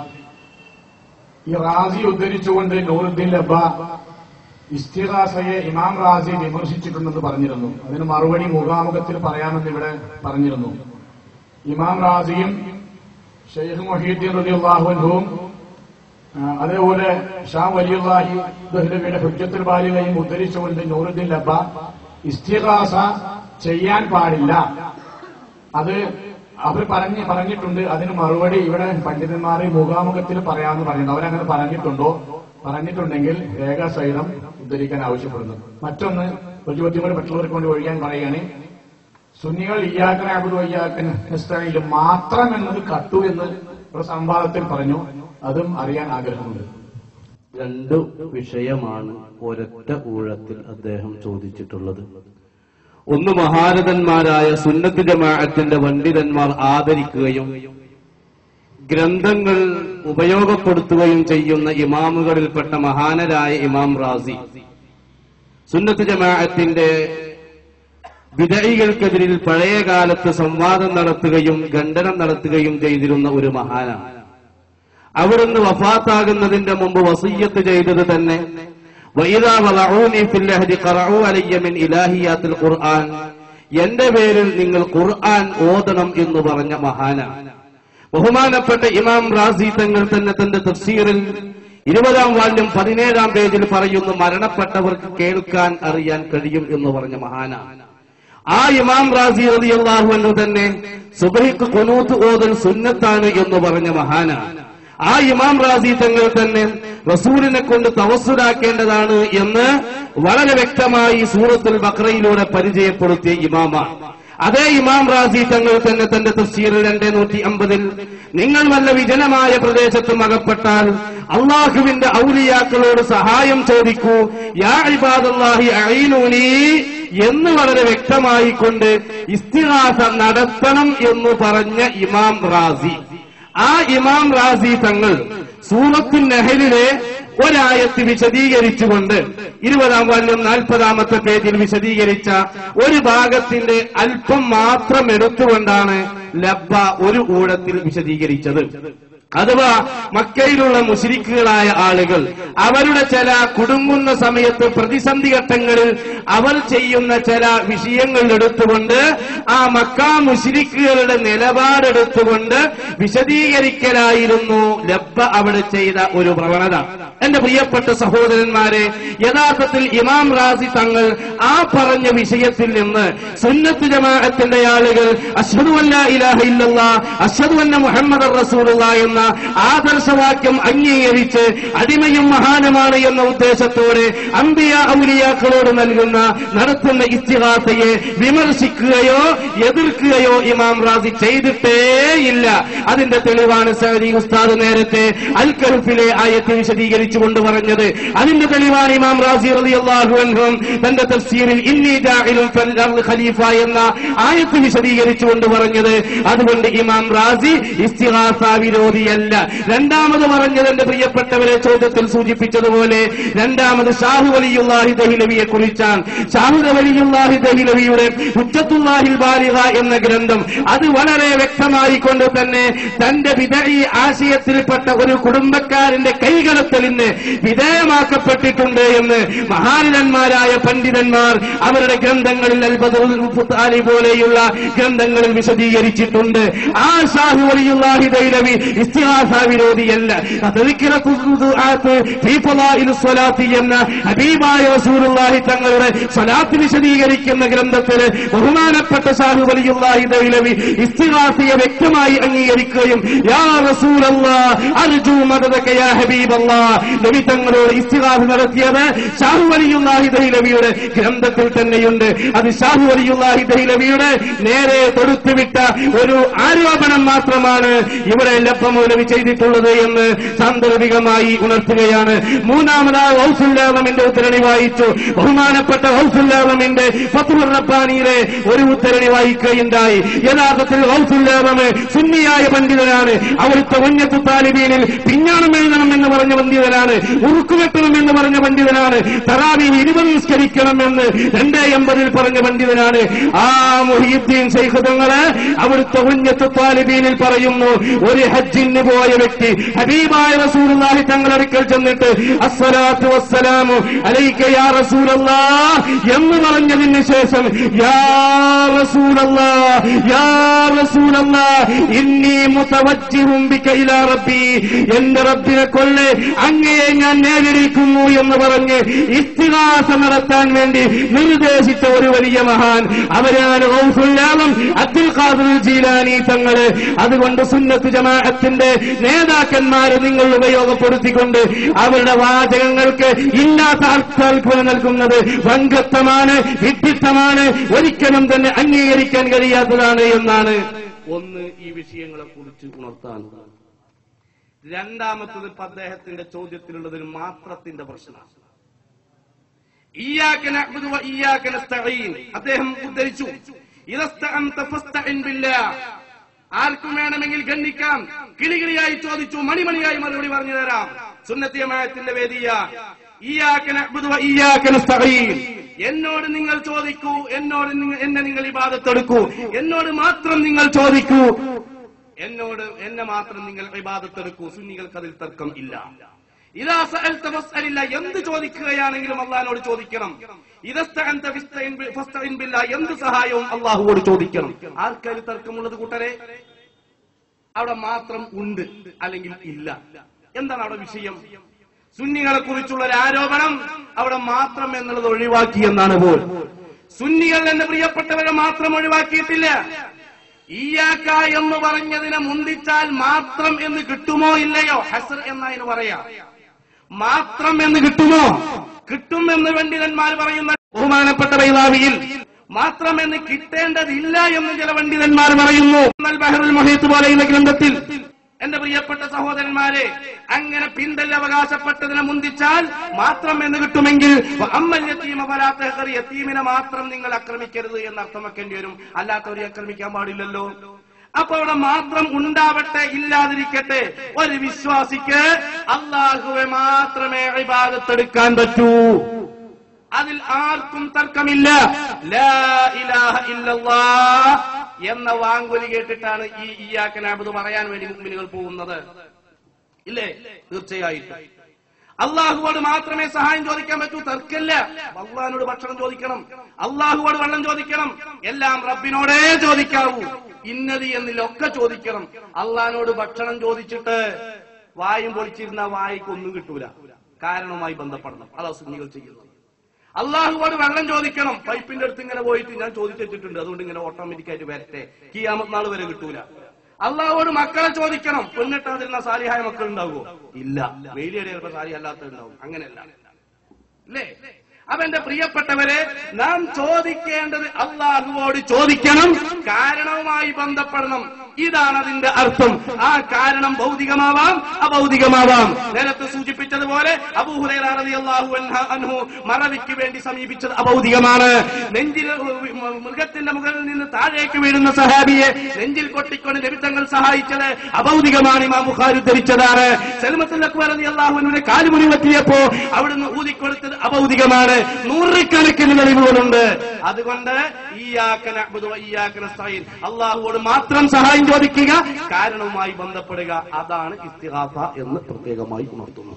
ഈ റാസി ഉദ്ധരിച്ചുകൊണ്ട് നൂറുദ്ദീൻ ലബ്ബ ഇസ്തിഗാസയെ ഇമാം റാസി വിമർശിച്ചിട്ടുണ്ടെന്ന് പറഞ്ഞിരുന്നു. അതിന് മറുപടി മുഖാമുഖത്തിൽ പറയാമെന്ന് ഇവിടെ പറഞ്ഞിരുന്നു. ഇമാം റാസിയും ഷെയ്ഖ് മുഹീദ്ദീൻ റളിയല്ലാഹു അൻഹുവും അതേപോലെ ഷാ വലിയുല്ലാഹി ദഹ്ലവിയുടെ ഹുജ്ജത്തുൽ ബാലിഗയും ഉദ്ധരിച്ചുകൊണ്ട് നൂറുദ്ദീൻ ലബ്ബ ഇസ്തിഗാസ ചെയ്യാൻ പാടില്ല, അത് അവർ പറഞ്ഞ് പറഞ്ഞിട്ടുണ്ട്. അതിന് മറുപടി ഇവിടെ പണ്ഡിതന്മാരെ മുഖാമുഖത്തിൽ പറയാമെന്ന് പറയുന്നു. അവരങ്ങനെ പറഞ്ഞിട്ടുണ്ടോ? പറഞ്ഞിട്ടുണ്ടെങ്കിൽ രേഖാസഹിതം ഉദ്ധരിക്കാൻ ആവശ്യപ്പെടുന്നു. മറ്റൊന്ന് ഒരു ചോദ്യം കൂടി മറ്റുള്ളവർക്ക് കൊണ്ട് ഒഴിയാൻ പറയുകയാണ്. സുന്നികൾ ഇയ്യാക നഅ്ബുദു വ ഇയ്യാക നസ്തഈൻ മാത്രം എന്നത് കട്ടു എന്ന് ഒരു സംവാദത്തിൽ പറഞ്ഞു. അതും അറിയാൻ ആഗ്രഹമുണ്ട്. രണ്ട് വിഷയമാണ് ഒരൊറ്റ ഊഴത്തിൽ അദ്ദേഹം ചോദിച്ചിട്ടുള്ളത്. ഒന്ന്, മഹാരഥന്മാരായ സുന്നത്ത് ജമാഅത്തിന്റെ പണ്ഡിതന്മാർ ആദരിക്കുകയും ഗ്രന്ഥങ്ങൾ ഉപയോഗപ്പെടുത്തുകയും ചെയ്യുന്ന ഇമാമുകളിൽപ്പെട്ട മഹാനരായ ഇമാം റാസി സുന്നത്ത് ജമാഅത്തിന്റെ വിദഈകൾക്കെതിരിൽ പഴയ കാലത്ത് സംവാദം നടത്തുകയും ഖണ്ഡനം നടത്തുകയും ചെയ്തിരുന്ന ഒരു മഹാനാണ്. അവിടുന്ന് വഫാത്താകുന്നതിന്റെ മുമ്പ് വസിയ്യത്ത് ചെയ്തത് തന്നെ വഇദാ വലഊനി ഫിൽ ലഹദി ഖറഊ അലയ്യ മിൻ ഇലാഹിയാത്തിൽ ഖുർആൻ, എന്റെ പേരിൽ നിങ്ങൾ ഖുർആൻ ഓതണം എന്ന് പറഞ്ഞ മഹാനാണ്. ബഹുമാനപ്പെട്ട ഇമാം റാസി തങ്ങൾ തന്നെ തന്റെ തഫ്സീറിൽ ഇരുപതാം വാല്യം പതിനേഴാം പേജിൽ പറയുന്നു, മരണപ്പെട്ടവർക്ക് കേൾക്കാൻ അറിയാൻ കഴിയും എന്ന് പറഞ്ഞ മഹാനാണ്. ആ ഇമാം റാസി റളിയല്ലാഹു അൻഹു തന്നെ സുബ്ഹിക്ക് ഖുനൂത്ത് ഓതൽ സുന്നത്താണ് എന്ന് പറഞ്ഞ മഹാനാണ്. ആ ഇമാം റാസി തങ്ങൾ തന്നെ റസൂലിനെ കൊണ്ട് തവസ്സുലാക്കേണ്ടതാണ് എന്ന് വളരെ വ്യക്തമായി സൂറത്തുൽ ബഖറയിലൂടെ പരിചയപ്പെടുത്തിയ ഇമാമാണ്. അതേ ഇമാം റാസി തങ്ങൾ തന്നെ തന്റെ തഫ്സീറിൽ രണ്ടേ നൂറ്റി അമ്പതിൽ നിങ്ങൾ വല്ല വിജനമായ പ്രദേശത്തും അകപ്പെട്ടാൽ അള്ളാഹുവിന്റെ ഔലിയാക്കളോട് സഹായം ചോദിക്കൂ, യാ ഇബാദല്ലാഹി അഈനൂനി എന്ന് വളരെ വ്യക്തമായി കൊണ്ട് ഇസ്തിഗാസ നടത്തണം എന്ന് പറഞ്ഞ ഇമാം റാസി. ആ ഇമാം റാസി തങ്ങൾ സൂറത്തുൻ നഹലിലെ ഒരായത്ത് വിശദീകരിച്ചുകൊണ്ട് ഇരുപതാം വാല്യം നാൽപ്പതാമത്തെ പേജിൽ വിശദീകരിച്ച ഒരു ഭാഗത്തിന്റെ അല്പം മാത്രം എടുത്തുകൊണ്ടാണ് ലബ്ബ ഒരു ഊഴത്തിൽ വിശദീകരിച്ചത്. അഥവാ മക്കയിലുള്ള മുശ്രിക്കുകളായ ആളുകൾ അവരുടെ ചില കുടുങ്ങുന്ന സമയത്ത് പ്രതിസന്ധി ഘട്ടങ്ങളിൽ അവർ ചെയ്യുന്ന ചില വിഷയങ്ങൾ എടുത്തുകൊണ്ട് ആ മക്ക മുശ്രിക്കുകളുടെ നിലപാടെടുത്തുകൊണ്ട് വിശദീകരിക്കലായിരുന്നു ലബ്ബ അവിടെ ചെയ്ത ഒരു പ്രവണത. എന്റെ പ്രിയപ്പെട്ട സഹോദരന്മാരെ, യഥാർത്ഥത്തിൽ ഇമാം റാസി തങ്ങൾ ആ പറഞ്ഞ വിഷയത്തിൽ നിന്ന് സുന്നത്ത് ജമാഅത്തിന്റെ ആളുകൾ അശ്ഹദു അല്ലാ ഇലാഹ ഇല്ലല്ലാഹ് അശ്ഹദു അന്ന മുഹമ്മദർ റസൂലുള്ളാഹി എന്ന ആദർശവാക്യം അംഗീകരിച്ച് അടിമയും മഹാനുമാണ് എന്ന ഉദ്ദേശത്തോടെ അംബിയ ഔലിയാക്കളോട് നൽകുന്ന നടത്തുന്ന ഇസ്തിഗാസയെ വിമർശിക്കുകയോ എതിർക്കുകയോ ഇമാം റാസി ചെയ്തിട്ടേയില്ല. അതിന്റെ തെളിവാണ് സഅദി ഉസ്താദ് നേരത്തെ അൽ കഹ്ഫിലെ ആയത്ത് വിശദീകരിച്ചുകൊണ്ട് പറഞ്ഞത്. അതിന്റെ തെളിവാണ് ഇമാം റാസി റളിയല്ലാഹു അൻഹു തന്റെ തഫ്സീറിൽ ഇന്നി ജാഇലുൻ ഫിൽ അർളി ഖലീഫ എന്ന ആയത്ത് വിശദീകരിച്ചുകൊണ്ട് പറഞ്ഞത്. അതുകൊണ്ട് ഇമാം റാസി ഇസ്തിഗാസ വിരോധിയല്ല. രണ്ടാമത് പറഞ്ഞത് എന്റെ പ്രിയപ്പെട്ടവരെ ചോദ്യത്തിൽ സൂചിപ്പിച്ചതുപോലെ രണ്ടാമത് ഷാഹു വലിയുല്ലാഹി ദഹ്ലവിയെ കുറിച്ചാണ്. ഷാഹു വലിയുല്ലാഹി ദഹ്ലവിയുടെ ഹുജ്ജത്തുല്ലാഹിൽ ബാലിഗ എന്ന ഗ്രന്ഥം അത് വളരെ വ്യക്തമായി കൊണ്ട് തന്നെ തന്റെ വിദഈ ആശയത്തിൽപ്പെട്ട ഒരു കുടുംബക്കാരന്റെ കൈകടത്തലിന് വിധേയമാക്കപ്പെട്ടിട്ടുണ്ട് എന്ന് മഹാരഥന്മാരായ പണ്ഡിതന്മാർ അവരുടെ ഗ്രന്ഥങ്ങളിൽ അൽ ബദറുൽ പോലെയുള്ള ഗ്രന്ഥങ്ങളിൽ വിശദീകരിച്ചിട്ടുണ്ട്. ആ ഷാഹു വലിയുല്ലാഹി ദഹ്ലവി ഇസ്തിഗാസ വിരോധിയല്ല. എന്ന ഹബീബായ റസൂലുള്ളാഹി തങ്ങളുടെ സ്വലാത്ത് വിശദീകരിക്കുന്ന ഗ്രന്ഥത്തിൽ ബഹുമാനപ്പെട്ട ശാഹു വലിയുള്ളാഹി ദഹ്ലവി ഇസ്തിഗാസയെ വ്യക്തമായി അംഗീകരിക്കുകയും യാ റസൂലല്ലാഹ് അർജു മദദക യാ ഹബീബല്ലാഹ് നബി തങ്ങളോട് ഇസ്തിഗാസ നടത്തിയത് ശാഹു വലിയുള്ളാഹി ദഹ്ലവിയുടെ ഗ്രന്ഥത്തിൽ തന്നെയുണ്ട്. അത് ശാഹു വലിയുള്ളാഹി ദഹ്ലവിയുടെ നേരെ തൊടുത്തുവിട്ട ഒരു ആരോപണം മാത്രമാണ് ഇവിടെ ലബ്ബമൗലവി ചെയ്തിട്ടുള്ളത് എന്ന് സാന്ദർഭികമായി ഉണർത്തുകയാണ്. മൂന്നാമതായി ഗൗസുൽ ആലമിന്റെ ഉദ്ധരണി വായിച്ചു. ബഹുമാനപ്പെട്ട ഗൗസുൽ ആലമിന്റെ ഫത്ഹുർ റബ്ബാനിയിലെ ഒരു ഉദ്ധരണി വായിക്കുകയുണ്ടായി. യഥാർത്ഥത്തിൽ ഗൗസുൽ ആലം സുന്നിയായ പണ്ഡിതനാണ്. അവിടുത്തെ ഉന്നത താലിബീനിൽ പിഞ്ഞാണം എഴുതണം എന്ന് പറഞ്ഞ പണ്ഡിതനാണ്. ഉറുക്കുവെട്ടണം എന്ന് പറഞ്ഞ പണ്ഡിതനാണ്. തറാവീഹ് ഇരുപത് നിസ്കരിക്കണമെന്ന് രണ്ടേ എൺപതിൽ പറഞ്ഞ പണ്ഡിതനാണ്. ആ മുഹീദ്ദീൻ ശൈഖ് തങ്ങള് അവിടുത്തെ ഉന്നത താലിബീനിൽ പറയുന്നു, ഒരു ഹജ്ജിന് പോയ വ്യക്തി ഹബീബായ റസൂലുള്ളാഹി തങ്ങളടുക്കൽ ചെന്നിട്ട് അസ്സലാത്തു വസ്സലാമു അലൈക യാ റസൂലല്ലാഹ് എന്ന് പറഞ്ഞതിന് ശേഷം യാ റസൂലല്ലാഹ് യാ റസൂലല്ലാഹ് ഇന്നി മുതവജ്ജിഹും ബിക ഇലാ റബ്ബി, എന്റെ റബ്ബിനെ കൊല്ല്, അങ്ങയെ ഞാൻ നേരിടിക്കുന്നു എന്ന് പറഞ്ഞ് ഇസ്തിഗാസ നടത്താൻ വേണ്ടി നിർദ്ദേശിച്ച ഒരു വലിയ മഹാൻ അവരാണ് ഗൗസുൽ ആലം അബ്ദുൽ ഖാദിർ ജീലാനി തങ്ങള്. അതുകൊണ്ട് സുന്നത്ത് ജമാഅത്തിന്റെ നേതാക്കന്മാരെ നിങ്ങൾ ഉപയോഗപ്പെടുത്തിക്കൊണ്ട് അവരുടെ വാചകങ്ങൾക്ക് ഇല്ലാത്ത അർത്ഥം നൽകുന്നത് വങ്കത്വമാണ്, വിഡ്ഢിത്തമാണ്, ഒരിക്കലും തന്നെ അംഗീകരിക്കാൻ കഴിയാത്തതാണ് എന്നാണ് ഒന്ന് ഈ വിഷയങ്ങളെ കുറിച്ച് ഉണർത്താനുള്ളത്. രണ്ടാമത്തത് അദ്ദേഹത്തിന്റെ ചോദ്യത്തിലുള്ളത് ഒരു മാത്രത്തിന്റെ പ്രശ്നമാണ്. ഇയ്യാക നഅ്ബുദു വ ഇയ്യാക നസ്തഈൻ അദ്ദേഹം ഉദ്ധരിച്ചു. ഇദസ്തഅൻത ഫസ്തഇൻ ബില്ലാഹ്, ആർക്കും വേണമെങ്കിൽ ഗണ്ണിക്കാം. കിളികിളിയായി ചോദിച്ചു, മണിമണിയായി മറുപടി പറഞ്ഞു തരാം. സുന്നത്തി ജമാഅത്തിന്റെ വേദിയ ഇയ്യാക നഅ്ബുദു വ ഇയ്യാക നസ്തഈൻ, എന്നോട് നിങ്ങൾ ചോദിക്കൂ, എന്നോട് എന്നെ നിങ്ങൾ ഇബാദത്തെടുക്കൂ, എന്നോട് മാത്രം നിങ്ങൾ ചോദിക്കൂ, എന്നോട് എന്നെ മാത്രം നിങ്ങൾ ഇബാദത്തെടുക്കൂ. സുന്നികൾക്ക് അതിൽ തർക്കം ഇല്ല. ഇദാ സഅൽത ഫസ്അലില്ല, എന്ത് ചോദിക്കുകയാണെങ്കിലും അല്ലാഹുവോട് ചോദിക്കണം. ഇദസ്തഅൻത ഫസ്തഇൻ ബില്ലാഹ്, എന്ത് സഹായവും അല്ലാഹുവോട് ചോദിക്കണം. ആർക്കാണ് തർക്കമുള്ളത് കൂട്ടരെ? അവിടെ മാത്രം ഉണ്ട് അല്ലെങ്കിൽ ഇല്ല. എന്താണ് അവിടെ വിഷയം? സുന്നികളെ കുറിച്ചുള്ള ഒരു ആരോപണം അവിടെ മാത്രം എന്നുള്ളത് ഒഴിവാക്കി എന്നാണ്. പോൽ സുന്നികൾ എന്റെ പ്രിയപ്പെട്ടവരെ മാത്രം ഒഴിവാക്കിയിട്ടില്ല. ഇയ്യാക എന്ന് പറഞ്ഞതിനെ മുന്തിച്ചാൽ മാത്രം എന്ന് കിട്ടുമോ ഇല്ലയോ? ഹസ്ർ എന്നതിന് പറയാം. മാത്രം എന്ന് കിട്ടുമോ? കിട്ടും എന്ന് പണ്ഡിതന്മാർ പറയുന്ന ബഹുമാനപ്പെട്ട ബൈളാവിയിൽ മാത്രം എന്ന് കിട്ടേണ്ടതില്ല എന്ന് ചില പണ്ഡിതന്മാർ പറയുന്നു. ബഹറുൽ മുഹീത്ത് പോലെയുള്ള ഗ്രന്ഥത്തിൽ എന്റെ പ്രിയപ്പെട്ട സഹോദരന്മാരെ, അങ്ങനെ പിന്തൽ അവകാശപ്പെട്ടതിനെ മുന്തിച്ചാൽ മാത്രം എന്ന് കിട്ടുമെങ്കിൽ അമ്മൽ യതീമ ഫലാ തഹ്ഖർ, യതീമിനെ മാത്രം നിങ്ങൾ ആക്രമിക്കരുത് എന്ന് അർത്ഥം വെക്കേണ്ടി വരും. അല്ലാത്തവരെ ആക്രമിക്കാൻ പാടില്ലല്ലോ. അപ്പൊ അവിടെ മാത്രം ഉണ്ടാവട്ടെ, ഇല്ലാതിരിക്കട്ടെ. ഒരു വിശ്വാസിക്ക് അല്ലാഹുവെ മാത്രമേ ഇബാദത്തെടുക്കാൻ പറ്റൂ. അതിൽ ആർക്കും തർക്കമില്ല. ലാ ഇലാഹ ഇല്ലല്ലാഹ് എന്ന വാങ്കുലി കേട്ടിട്ടാണ് ഈ ഇയ്യാക നഅ്ബുദു പറയാൻ വേണ്ടി മുഅ്മിനുകൾ പോകുന്നത്, ഇല്ലേ? തീർച്ചയായിട്ടും അള്ളാഹുവോട് മാത്രമേ സഹായം ചോദിക്കാൻ പറ്റൂ, തർക്കമില്ല. അള്ളാഹിനോട് ഭക്ഷണം ചോദിക്കണം, അള്ളാഹുവോട് വെള്ളം ചോദിക്കണം, എല്ലാം റബ്ബിനോടേ ചോദിക്കാവൂ. ഇന്നത് എന്നിലൊക്കെ ചോദിക്കണം. അള്ളാഹിനോട് ഭക്ഷണം ചോദിച്ചിട്ട് വായും പൊളിച്ചിരുന്ന വായിക്കൊന്നും കിട്ടൂല. കാരണവുമായി ബന്ധപ്പെടണം. അതാ സുന്നികൾ ചെയ്യുന്നത്. അള്ളാഹുവോട് വെള്ളം ചോദിക്കണം, പൈപ്പിന്റെ അടുത്ത് ഇങ്ങനെ പോയിട്ട് ഞാൻ ചോദിച്ചു വെച്ചിട്ടുണ്ട്, അതുകൊണ്ട് ഇങ്ങനെ ഓട്ടോമാറ്റിക്കായിട്ട് വരട്ടെ, ഖിയാമത്ത് നാൾ വരെ കിട്ടൂല. അള്ളാഹുവോട് മക്കളെ ചോദിക്കണം, പെണ്ണിട്ടാതിരുന്ന സാലിഹായ മക്കൾ ഉണ്ടാവുമോ? ഇല്ല. വെയിലേറെ ചിലപ്പോൾ സാലി അല്ലാത്തതുണ്ടാവും. അങ്ങനെയല്ല, അല്ലേ? അപ്പൊ എന്റെ പ്രിയപ്പെട്ടവരെ, നാം ചോദിക്കേണ്ടത് അള്ളാഹുവോട് ചോദിക്കണം, കാരണവുമായി ബന്ധപ്പെടണം. ഇതാണ് അതിന്റെ അർത്ഥം. ആ കാരണം ഭൗതികമാവാം, അഭൗതികമാവാം. നേരത്തെ സൂചിപ്പിച്ചതുപോലെ അബൂ ഹുറൈറ റളിയല്ലാഹു അൻഹു മറവിക്ക് വേണ്ടി സമീപിച്ചത് അഭൗതികമാണ്. നെഞ്ചിൽ മൃഗത്തിന്റെ മുകളിൽ നിന്ന് താഴേക്ക് വീഴുന്ന സഹാബിയെ നെഞ്ചിൽ കൊട്ടിക്കൊണ്ട് നബി തങ്ങൾ സഹായിച്ചത് അഭൗതികമാണ്. ഇമാം ബുഖാരി ഉദ്ധരിച്ചതാണ്. സൽമത്തുൽ അക്ബർ റളിയല്ലാഹു അൻഹുവിന്റെ കാലുമുറി പറ്റിയപ്പോ അവിടുന്ന് ഊതിക്കൊടുത്തത് അഭൗതികമാണ്. നൂറുകണക്കിന് തെളിവുകളുണ്ട്. അതുകൊണ്ട് ഇയ്യാക നഅ്ബുദു വ ഇയ്യാക നസ്തഈൻ, അല്ലാഹുവോട് മാത്രം സഹായം ചോദിക്കുക, കാരണവുമായി ബന്ധപ്പെടുക. അതാണ് ഇസ്തിഗാസ എന്ന് പ്രത്യേകമായി ഉണർത്തുന്നു.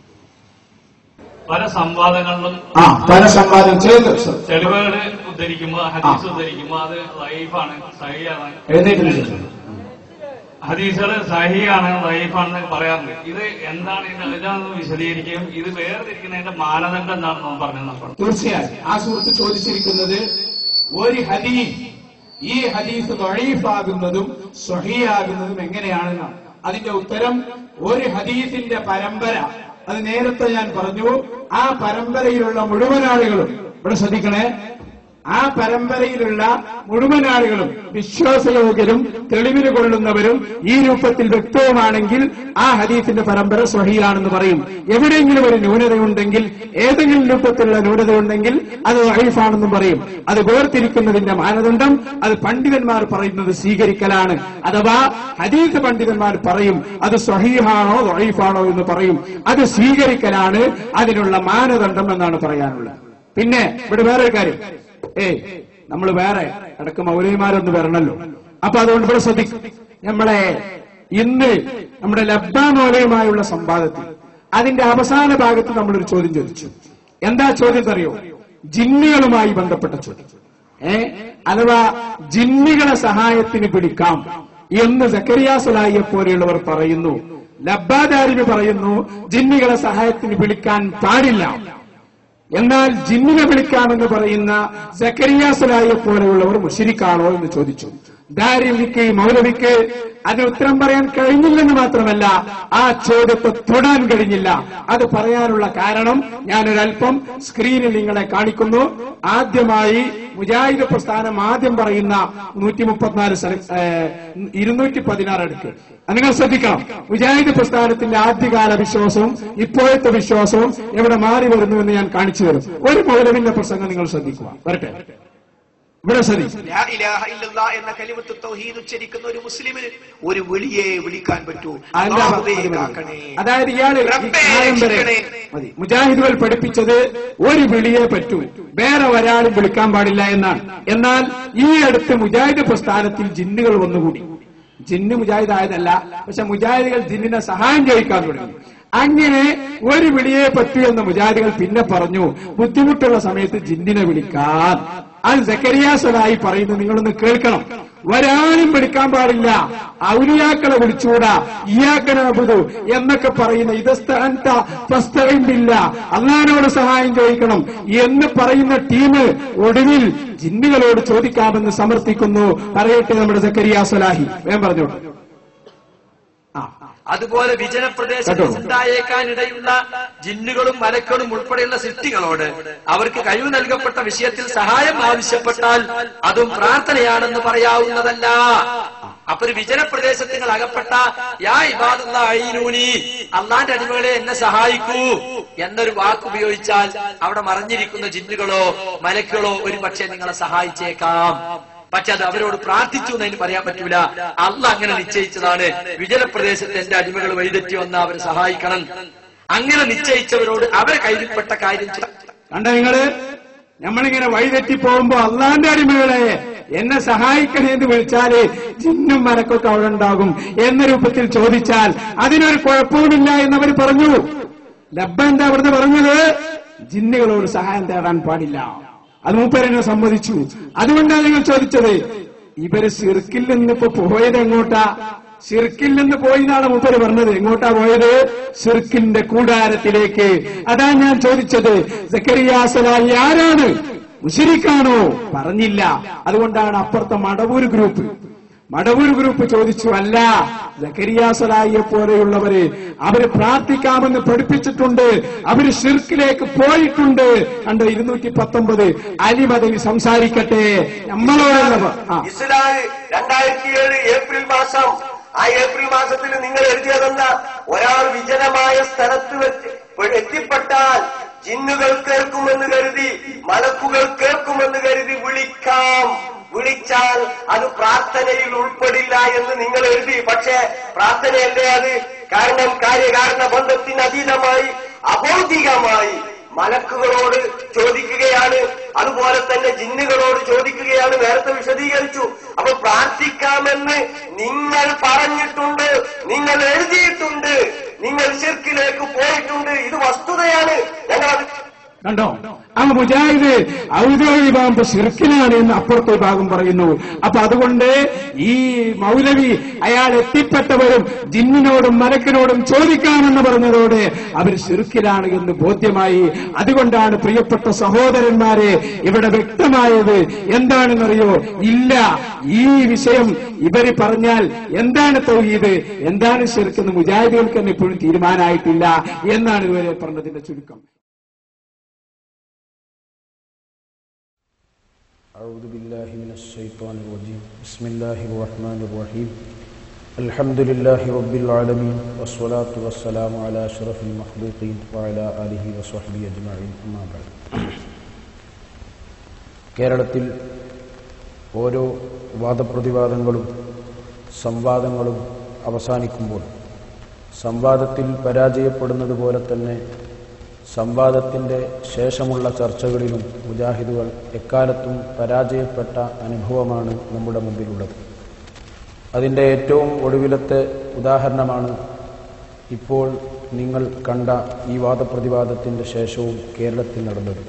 പല സംവാദങ്ങളിലും ആ പല സംവാദം ചെയ്ത് തെളിവുകൾ ഉദ്ധരിക്കുമ്പോ, ഹദീസ് ഉദ്ധരിക്കുമ്പോ അത് ലൈഫാണ്, സഹിയാണ്. എഴുന്നേറ്റ് ഹദീസുകൾ സഹിയാണ് ദഈഫാണെന്ന് പറയാറുണ്ട്. ഇത് എന്താണ് ഇതൊന്ന് വിശദീകരിക്കുകയും ഇത് വേർതിരിക്കുന്നതിന്റെ മാനദണ്ഡം എന്താണെന്ന് പറഞ്ഞു. തീർച്ചയായും ആ സുഹൃത്ത് ചോദിച്ചിരിക്കുന്നത് ഒരു ഹദീസ് ഈ ഹദീസ് ദഈഫാകുന്നതും സ്വഹീഹാകുന്നതും എങ്ങനെയാണെന്നാണ്. അതിന്റെ ഉത്തരം ഒരു ഹദീസിന്റെ പരമ്പര, അത് നേരത്തെ ഞാൻ പറഞ്ഞു, ആ പരമ്പരയിലുള്ള മുഴുവൻ ആളുകളും, ഇവിടെ ശ്രദ്ധിക്കണേ, ആ പരമ്പരയിലുള്ള മുഴുവൻ ആളുകളും വിശ്വാസയോഗ്യരും തെളിവിന് കൊള്ളുന്നവരും ഈ രൂപത്തിൽ വ്യക്തവുമാണെങ്കിൽ ആ ഹദീസിന്റെ പരമ്പര സ്വഹീഹാണെന്ന് പറയും. എവിടെയെങ്കിലും ഒരു ന്യൂനതയുണ്ടെങ്കിൽ, ഏതെങ്കിലും രൂപത്തിലുള്ള ന്യൂനതയുണ്ടെങ്കിൽ അത് ദഈഫാണെന്നും പറയും. അത് വേർതിരിക്കുന്നതിന്റെ മാനദണ്ഡം അത് പണ്ഡിതന്മാർ പറയുന്നത് സ്വീകരിക്കലാണ്. അഥവാ ഹദീസ് പണ്ഡിതന്മാർ പറയും അത് സ്വഹീഹാണോ ദഈഫാണോ എന്ന് പറയും, അത് സ്വീകരിക്കലാണ് അതിനുള്ള മാനദണ്ഡം എന്നാണ് പറയാനുള്ളത്. പിന്നെ ഇവിടെ വേറൊരു കാര്യം, ഏയ് നമ്മൾ വേറെ ഇടക്ക് മൗലവിമാരൊന്ന് വരണല്ലോ. അപ്പൊ അതുകൊണ്ട് ഇവിടെ ശ്രദ്ധിക്കും, നമ്മളെ ഇന്ന് നമ്മുടെ ലബ്ബാ മൗലവിയുമായുള്ള സംവാദത്തിൽ അതിന്റെ അവസാന ഭാഗത്ത് നമ്മളൊരു ചോദ്യം ചോദിച്ചു. എന്താ ചോദ്യം അറിയോ? ജിന്നുകളുമായി ബന്ധപ്പെട്ട ചോദ്യം. ഏ അഥവാ ജിന്നുകളെ സഹായത്തിന് പിടിക്കാം എന്ന് സക്കരിയ സ്വലാഹിയെ പോലെയുള്ളവർ പറയുന്നു. ലബ്ബാദാരിന് പറയുന്നു ജിന്നുകളെ സഹായത്തിന് വിളിക്കാൻ പാടില്ല. എന്നാൽ ജിന്നിനെ വിളിക്കാമെന്ന് പറയുന്ന സക്കരിയ സ്വലാഹിയെ പോലെയുള്ളവർ മുശ്രിക്കാണോ എന്ന് ചോദിച്ചു. ദാരിമിക്ക് മൗലവിക്ക് അതിന് ഉത്തരം പറയാൻ കഴിഞ്ഞില്ലെന്ന് മാത്രമല്ല, ആ ചോദ്യത്തെ തൊടാൻ കഴിഞ്ഞില്ല. അത് പറയാനുള്ള കാരണം ഞാനൊരൽപ്പം സ്ക്രീനിൽ നിങ്ങളെ കാണിക്കുന്നു. ആദ്യമായി മുജാഹിദ് പ്രസ്ഥാനം ആദ്യം പറയുന്ന നൂറ്റി മുപ്പത്തിനാല് ഇരുന്നൂറ്റി പതിനാറ് അടുക്ക് നിങ്ങൾ ശ്രദ്ധിക്കണം. മുജാഹിദ് പ്രസ്ഥാനത്തിന്റെ ആദ്യകാല വിശ്വാസവും ഇപ്പോഴത്തെ വിശ്വാസവും എവിടെ മാറി വരുന്നു എന്ന് ഞാൻ കാണിച്ചു തരും. ഒരു മൗലവിന്റെ പ്രസംഗം നിങ്ങൾ ശ്രദ്ധിക്കുക. വരട്ടെ, ഇവിടെ ശ്രദ്ധിക്കും. ലാ ഇലാഹ ഇല്ലല്ലാഹ് എന്ന കലിമത്ത് തൗഹീദ് ഉച്ചരിക്കുന്ന ഒരു മുസ്ലിമിന് ഒരു വിളിയെ വിളിക്കാൻ പറ്റൂ. അതായത് ഇയാള് മതി മുജാഹിദുകൾ പഠിപ്പിച്ചത് ഒരു വിളിയെ പറ്റൂ, വേറെ ഒരാളും വിളിക്കാൻ പാടില്ല എന്നാണ്. എന്നാൽ ഈ അടുത്ത് മുജാഹിദ് പ്രസ്ഥാനത്തിൽ ജിന്നുകൾ വന്നുകൂടി. ജിന്ന് മുജാഹിദ് ആയതല്ല, പക്ഷെ മുജാഹിദുകൾ ജിന്നിനെ സഹായം ചോദിക്കാൻ തുടങ്ങി. അങ്ങനെ ഒരു വിളിയെ പറ്റൂ എന്ന മുജാഹിദുകൾ പിന്നെ പറഞ്ഞു ബുദ്ധിമുട്ടുള്ള സമയത്ത് ജിന്നിനെ വിളിക്കാൻ. അത് സക്കരിയ സ്വലാഹി പറയുന്നത് നിങ്ങളൊന്ന് കേൾക്കണം. ഒരാളും വിളിക്കാൻ പാടില്ല, ഔലിയാക്കളെ വിളിച്ചുകൂടാ, ഇയ്യാക്കനഅ്ബുദു എന്നൊക്കെ പറയുന്ന ഇദസ്തഅൻത ഫസ്തഈൻ ബില്ലാഹ്, അല്ലാഹുവിനോട് സഹായം ചോദിക്കണം എന്ന് പറയുന്ന ടീം ഒടുവിൽ ജിന്നുകളോട് ചോദിക്കാമെന്ന് സമർത്ഥിക്കുന്നു. പറയട്ടെ നമ്മുടെ സക്കരിയ സ്വലാഹി, വേഗം പറഞ്ഞോട്ടെ. അതുപോലെ വിജനപ്രദേശത്ത് ഉണ്ടായേക്കാനിടയുള്ള ജിന്നുകളും മലക്കളും ഉൾപ്പെടെയുള്ള സൃഷ്ടികളോട് അവർക്ക് കഴിവ് നൽകപ്പെട്ട വിഷയത്തിൽ സഹായം ആവശ്യപ്പെട്ടാൽ അതും പ്രാർത്ഥനയാണെന്ന് പറയാവുന്നതല്ല. അപ്പൊ ഒരു വിജനപ്രദേശത്ത് നിങ്ങൾ അകപ്പെട്ട യാ ഇബാദുല്ലാഹി അള്ളാന്റെ അടിമകളെ എന്നെ സഹായിക്കൂ എന്നൊരു വാക്ക് ഉപയോഗിച്ചാൽ അവിടെ മറഞ്ഞിരിക്കുന്ന ജിന്നുകളോ മലക്കുകളോ ഒരു പക്ഷേ നിങ്ങളെ സഹായിച്ചേക്കാം. പക്ഷെ അത് അവരോട് പ്രാർത്ഥിച്ചു എന്നതിന് പറയാൻ പറ്റൂല. അള്ളാഹ് അങ്ങനെ നിശ്ചയിച്ചതാണ്. വിജനപ്രദേശത്ത് എന്റെ അടിമകൾ വഴിതെറ്റി വന്ന അവരെ സഹായിക്കണം. അങ്ങനെ നിശ്ചയിച്ചവരോട് അവരെ കയ്യിൽപ്പെട്ട കാര്യം കണ്ട നിങ്ങള്. നമ്മളിങ്ങനെ വഴിതെറ്റി പോകുമ്പോ അള്ളാന്റെ അടിമകളെ എന്നെ സഹായിക്കണേ എന്ന് വിളിച്ചാല് ജിന്നും മലക്കൊക്കെ അവിടെ ഉണ്ടാകും എന്ന രൂപത്തിൽ ചോദിച്ചാൽ അതിനൊരു കുഴപ്പവുമില്ല എന്നവർ പറഞ്ഞു. ലബ്ബ എന്താ അവിടുന്ന് പറഞ്ഞത്? ജിന്നുകളോട് സഹായം തേടാൻ പാടില്ല. അത് മൂപ്പരെന്നെ സമ്മതിച്ചു. അതുകൊണ്ടാണ് നിങ്ങൾ ചോദിച്ചത് ഇവര് ശിർക്കിൽ നിന്നിപ്പോ പോയത് എങ്ങോട്ടാ? ശിർക്കിൽ നിന്ന് പോയി എന്നാണ് മൂപ്പര് പറഞ്ഞത്. എങ്ങോട്ടാ പോയത്? ശിർക്കിന്റെ കൂടാരത്തിലേക്ക്. അതാ ഞാൻ ചോദിച്ചത് സക്കരിയ സ്വലാഹി ആരാണ്? മുശ്രിക്കാണോ? പറഞ്ഞില്ല. അതുകൊണ്ടാണ് അപ്പുറത്തെ മടവൂർ ഗ്രൂപ്പ് മടവൂർ ഗ്രൂപ്പ് ചോദിച്ചു, അല്ല സക്കരിയ സ്വലാഹിയെ പോലെയുള്ളവര് അവര് പ്രാർത്ഥിക്കാമെന്ന് പഠിപ്പിച്ചിട്ടുണ്ട്, അവര് ശിർക്കിലേക്ക് പോയിട്ടുണ്ട്. കണ്ട് ഇരുന്നൂറ്റി പത്തൊമ്പത് അലി മദനി സംസാരിക്കട്ടെ. നമ്മളോട് ഇസ്ലാം രണ്ടായിരത്തി ഏഴ് ഏപ്രിൽ മാസം, ആ ഏപ്രിൽ മാസത്തിൽ നിങ്ങൾ എഴുതിയതെന്ന ഒരാൾ വിജനമായ സ്ഥലത്ത് വെച്ച് എത്തിപ്പെട്ടാൽ ജിന്നുകൾ കേൾക്കുമെന്ന് കരുതി മലക്കുകൾ കേൾക്കുമെന്ന് കരുതി വിളിക്കാം. വിളിച്ചാൽ അത് പ്രാർത്ഥനയിൽ ഉൾപ്പെടില്ല എന്ന് നിങ്ങൾ എഴുതി. പക്ഷേ പ്രാർത്ഥനയല്ലേ അത്? കാരണം കാര്യകാരണ ബന്ധത്തിന് അതീതമായി അബൗദ്ധികമായി മലക്കുകളോട് ചോദിക്കുകയാണ്, അതുപോലെ തന്നെ ജിന്നുകളോട് ചോദിക്കുകയാണ്. നേരത്തെ വിശദീകരിച്ചു. അപ്പൊ പ്രാർത്ഥിക്കാമെന്ന് നിങ്ങൾ പറഞ്ഞിട്ടുണ്ട്, നിങ്ങൾ എഴുതിയിട്ടുണ്ട്, നിങ്ങൾ ശിർക്കിലേക്ക് പോയിട്ടുണ്ട്. ഇത് വസ്തുതയാണ്. ഞങ്ങൾ കണ്ടോ? അപ്പൊ മുജാഹിദ് ഔദ്യോഗികമാകുമ്പോ ശിർക്കിനാണ് എന്ന് അപ്പുറത്തെ ഭാഗം പറയുന്നു. അപ്പൊ അതുകൊണ്ട് ഈ മൗലവി അയാൾ എത്തിപ്പെട്ടവരും ജിന്നിനോടും മലക്കിനോടും ചോദിക്കാമെന്ന് പറഞ്ഞതോടെ അവർ ശിർക്കിലാണ് എന്ന് ബോധ്യമായി. അതുകൊണ്ടാണ് പ്രിയപ്പെട്ട സഹോദരന്മാരെ ഇവിടെ വ്യക്തമായത് എന്താണെന്നറിയോ? ഇല്ല, ഈ വിഷയം ഇവര് പറഞ്ഞാൽ എന്താണ് തൗഹീദ്, എന്താണ് ശിർക്ക് എന്ന് മുജാഹിദുകൾക്ക് തന്നെ ഇപ്പോഴും തീരുമാനമായിട്ടില്ല എന്നാണ് ഇതുവരെ പറഞ്ഞതിന്റെ ചുരുക്കം. أعوذ بالله من الشيطان الرجيم بسم الله الرحمن الرحيم الحمد لله رب العالمين والصلاة والسلام على أشرف المخلوقين وعلى آله وصحبه أجمعين أما بعد. കേരളത്തിൽ ഓരോ വാദപ്രതിവാദങ്ങളും സംവാദങ്ങളും അവസാനിക്കുമ്പോൾ സംവാദത്തിൽ പരാജയപ്പെടുന്നത് പോലെ തന്നെ സംവാദത്തിന്റെ ശേഷമുള്ള ചർച്ചകളിലും മുജാഹിദുകൾ എക്കാലത്തും പരാജയപ്പെട്ട അനുഭവമാണ് നമ്മുടെ മുമ്പിലുള്ളത്. അതിന്റെ ഏറ്റവും ഒടുവിലത്തെ ഉദാഹരണമാണ് ഇപ്പോൾ നിങ്ങൾ കണ്ട ഈ വാദപ്രതിവാദത്തിന്റെ ശേഷവും കേരളത്തിൽ നടന്നത്.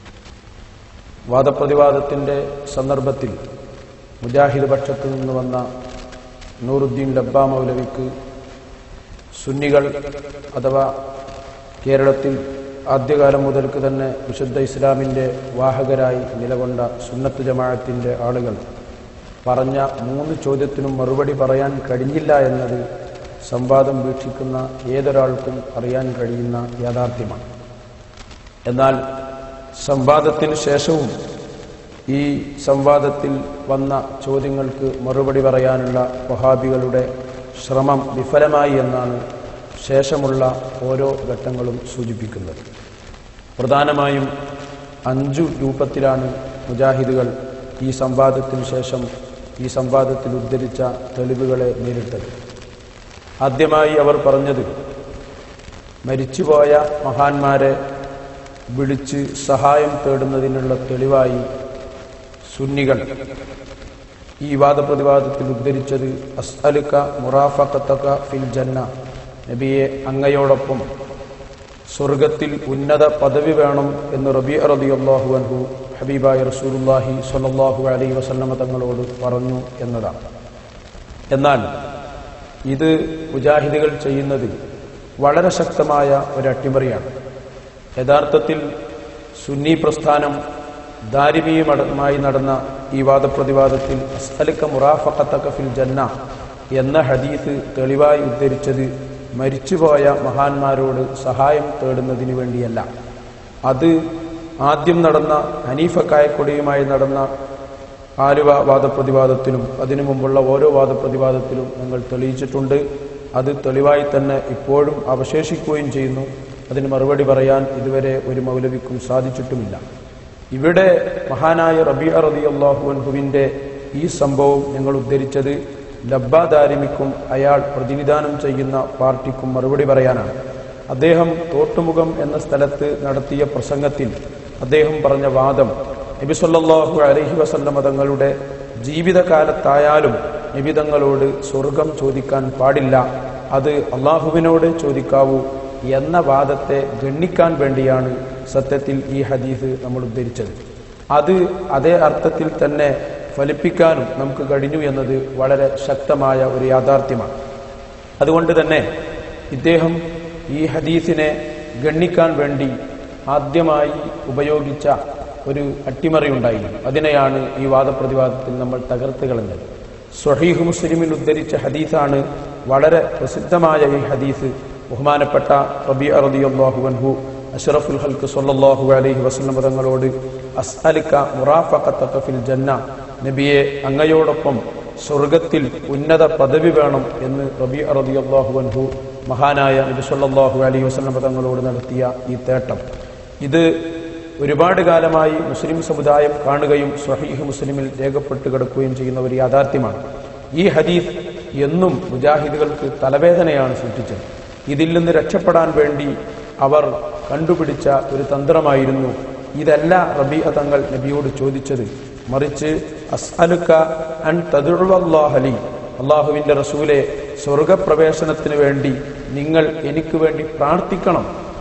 വാദപ്രതിവാദത്തിന്റെ സന്ദർഭത്തിൽ മുജാഹിദ് പക്ഷത്തു നിന്ന് വന്ന നൂറുദ്ദീൻ ലബ്ബ മൗലവിക്ക് സുന്നികൾ അഥവാ കേരളത്തിൽ ആദ്യകാലം മുതൽക്ക് തന്നെ വിശുദ്ധ ഇസ്ലാമിന്റെ വാഹകരായി നിലകൊണ്ട സുന്നത്ത് ജമാഅത്തിന്റെ ആളുകൾ പറഞ്ഞ മൂന്ന് ചോദ്യത്തിനും മറുപടി പറയാൻ കഴിഞ്ഞില്ല എന്നത് സംവാദം വീക്ഷിക്കുന്ന ഏതൊരാൾക്കും അറിയാൻ കഴിയുന്ന യാഥാർത്ഥ്യമാണ്. എന്നാൽ സംവാദത്തിന് ശേഷവും ഈ സംവാദത്തിൽ വന്ന ചോദ്യങ്ങൾക്ക് മറുപടി പറയാനുള്ള വഹാബികളുടെ ശ്രമം വിഫലമായി എന്നാണ് ശേഷമുള്ള ഓരോ ഘട്ടങ്ങളും സൂചിപ്പിക്കുന്നത്. പ്രധാനമായും അഞ്ചു രൂപത്തിലാണ് മുജാഹിദുകൾ ഈ സംവാദത്തിനു ശേഷം ഈ സംവാദത്തിൽ ഉദ്ധരിച്ച തെളിവുകളെ നേരിട്ടത്. ആദ്യമായി അവർ പറഞ്ഞത് മരിച്ചുപോയ മഹാന്മാരെ വിളിച്ച് സഹായം തേടുന്നതിനുള്ള തെളിവായി സുന്നികൾ ഈ വാദപ്രതിവാദത്തിൽ ഉദ്ധരിച്ചത് അസ്അലുക മുറാഫഖതക ഫിൽ ജന്ന, നബിയെ അങ്ങയോടൊപ്പം സ്വർഗത്തിൽ ഉന്നത പദവി വേണം എന്ന് റബീഅ റളിയല്ലാഹു അൻഹു ഹബീബായ റസൂലുള്ളാഹി സ്വല്ലല്ലാഹു അലൈഹി വസല്ലമ തങ്ങളോട് പറഞ്ഞു എന്നതാണ്. എന്നാൽ ഇത് മുജാഹിദുകൾ ചെയ്യുന്നത് വളരെ ശക്തമായ ഒരു അട്ടിമറിയാണ്. യഥാർത്ഥത്തിൽ സുന്നി പ്രസ്ഥാനം ദാരിമീയമായി നടന്ന ഈ വാദപ്രതിവാദത്തിൽ അസ്അലുക മുറാഫഖതക ഫിൽ ജന്ന എന്ന ഹദീസ് തെളിവായി ഉദ്ധരിച്ചത് മരിച്ചുപോയ മഹാന്മാരോട് സഹായം തേടുന്നതിന് വേണ്ടിയല്ല. അത് ആദ്യം നടന്ന ഹനീഫ കായക്കൊടിയുമായി നടന്ന ആലുവ വാദപ്രതിവാദത്തിലും അതിനു മുമ്പുള്ള ഓരോ വാദപ്രതിവാദത്തിലും ഞങ്ങൾ തെളിയിച്ചിട്ടുണ്ട്. അത് തെളിവായി തന്നെ ഇപ്പോഴും അവശേഷിക്കുകയും ചെയ്യുന്നു. അതിന് മറുപടി പറയാൻ ഇതുവരെ ഒരു മൗലവിക്കും സാധിച്ചിട്ടുമില്ല. ഇവിടെ മഹാനായ റബീഅ റളിയല്ലാഹു അൻഹുവിന്റെ ഈ സംഭവം ഞങ്ങൾ ഉദ്ധരിച്ചത് ലബ്ബ ദാരിമിക്കും അയാൾ പ്രതിനിധാനം ചെയ്യുന്ന പാർട്ടിക്കും മറുപടി പറയാനാണ്. അദ്ദേഹം തോട്ടുമുഖം എന്ന സ്ഥലത്ത് നടത്തിയ പ്രസംഗത്തിൽ അദ്ദേഹം പറഞ്ഞ വാദം നബി സല്ലല്ലാഹു അലൈഹി വസല്ലമ തങ്ങളുടെ ജീവിതകാലത്തായാലും നബി തങ്ങളോട് സ്വർഗം ചോദിക്കാൻ പാടില്ല, അത് അള്ളാഹുവിനോട് ചോദിക്കാവൂ എന്ന വാദത്തെ ഗണ്ണിക്കാൻ വേണ്ടിയാണ് സത്യത്തിൽ ഈ ഹദീസ് നമ്മൾ ഉദ്ധരിച്ചത്. അത് അതേ അർത്ഥത്തിൽ തന്നെ ഫലിപ്പിക്കാനും നമുക്ക് കഴിഞ്ഞു എന്നത് വളരെ ശക്തമായ ഒരു യാഥാർത്ഥ്യമാണ്. അതുകൊണ്ട് തന്നെ ഇദ്ദേഹം ഈ ഹദീസിനെ ഗണ്ണിക്കാൻ വേണ്ടി ആദ്യമായി ഉപയോഗിച്ച ഒരു അട്ടിമറിയുണ്ടായിരുന്നു. അതിനെയാണ് ഈ വാദപ്രതിവാദത്തിൽ നമ്മൾ തകർത്ത് കളഞ്ഞത്. സ്വഹീഹ് മുസ്ലിമിൽ ഉദ്ധരിച്ച ഹദീസാണ് വളരെ പ്രസിദ്ധമായ ഈ ഹദീസ്. ബഹുമാനപ്പെട്ട റബീഅ റളിയല്ലാഹു അൻഹു അഷ്റഫുൽ ഖൽഖ് സ്വല്ലല്ലാഹു അലൈഹി വസല്ലം തങ്ങളോട് അസ്അലുക മുറാഫഖതക ഫിൽ ജന്ന, നബിയെ അങ്ങയോടൊപ്പം സ്വർഗത്തിൽ ഉന്നത പദവി വേണം എന്ന് റബീഅ റളിയല്ലാഹു അൻഹു മഹാനായ നബി സല്ലല്ലാഹു അലൈഹി വസല്ലം തങ്ങളോട് നടത്തിയ ഈ തേട്ടം, ഇത് ഒരുപാട് കാലമായി മുസ്ലിം സമുദായം കാണുകയും സ്വഹീഹ് മുസ്ലിമിൽ രേഖപ്പെട്ട് കിടക്കുകയും ചെയ്യുന്ന ഒരു യാഥാർത്ഥ്യമാണ്. ഈ ഹദീസ് എന്നും മുജാഹിദുകൾക്ക് തലവേദനയാണ് സൃഷ്ടിച്ചത്. ഇതിൽ നിന്ന് രക്ഷപ്പെടാൻ വേണ്ടി അവർ കണ്ടുപിടിച്ച ഒരു തന്ത്രമായിരുന്നു ഇതല്ല റബീഅ തങ്ങൾ നബിയോട് ചോദിച്ചത്, മറിച്ച് അസ്അലുക അൻ തദ്ഉവല്ലാഹ ലി, അല്ലാഹുവിന്റെ റസൂലെ സ്വർഗപ്രവേശനത്തിന് വേണ്ടി നിങ്ങൾ എനിക്ക് വേണ്ടി പ്രാർത്ഥിക്കണം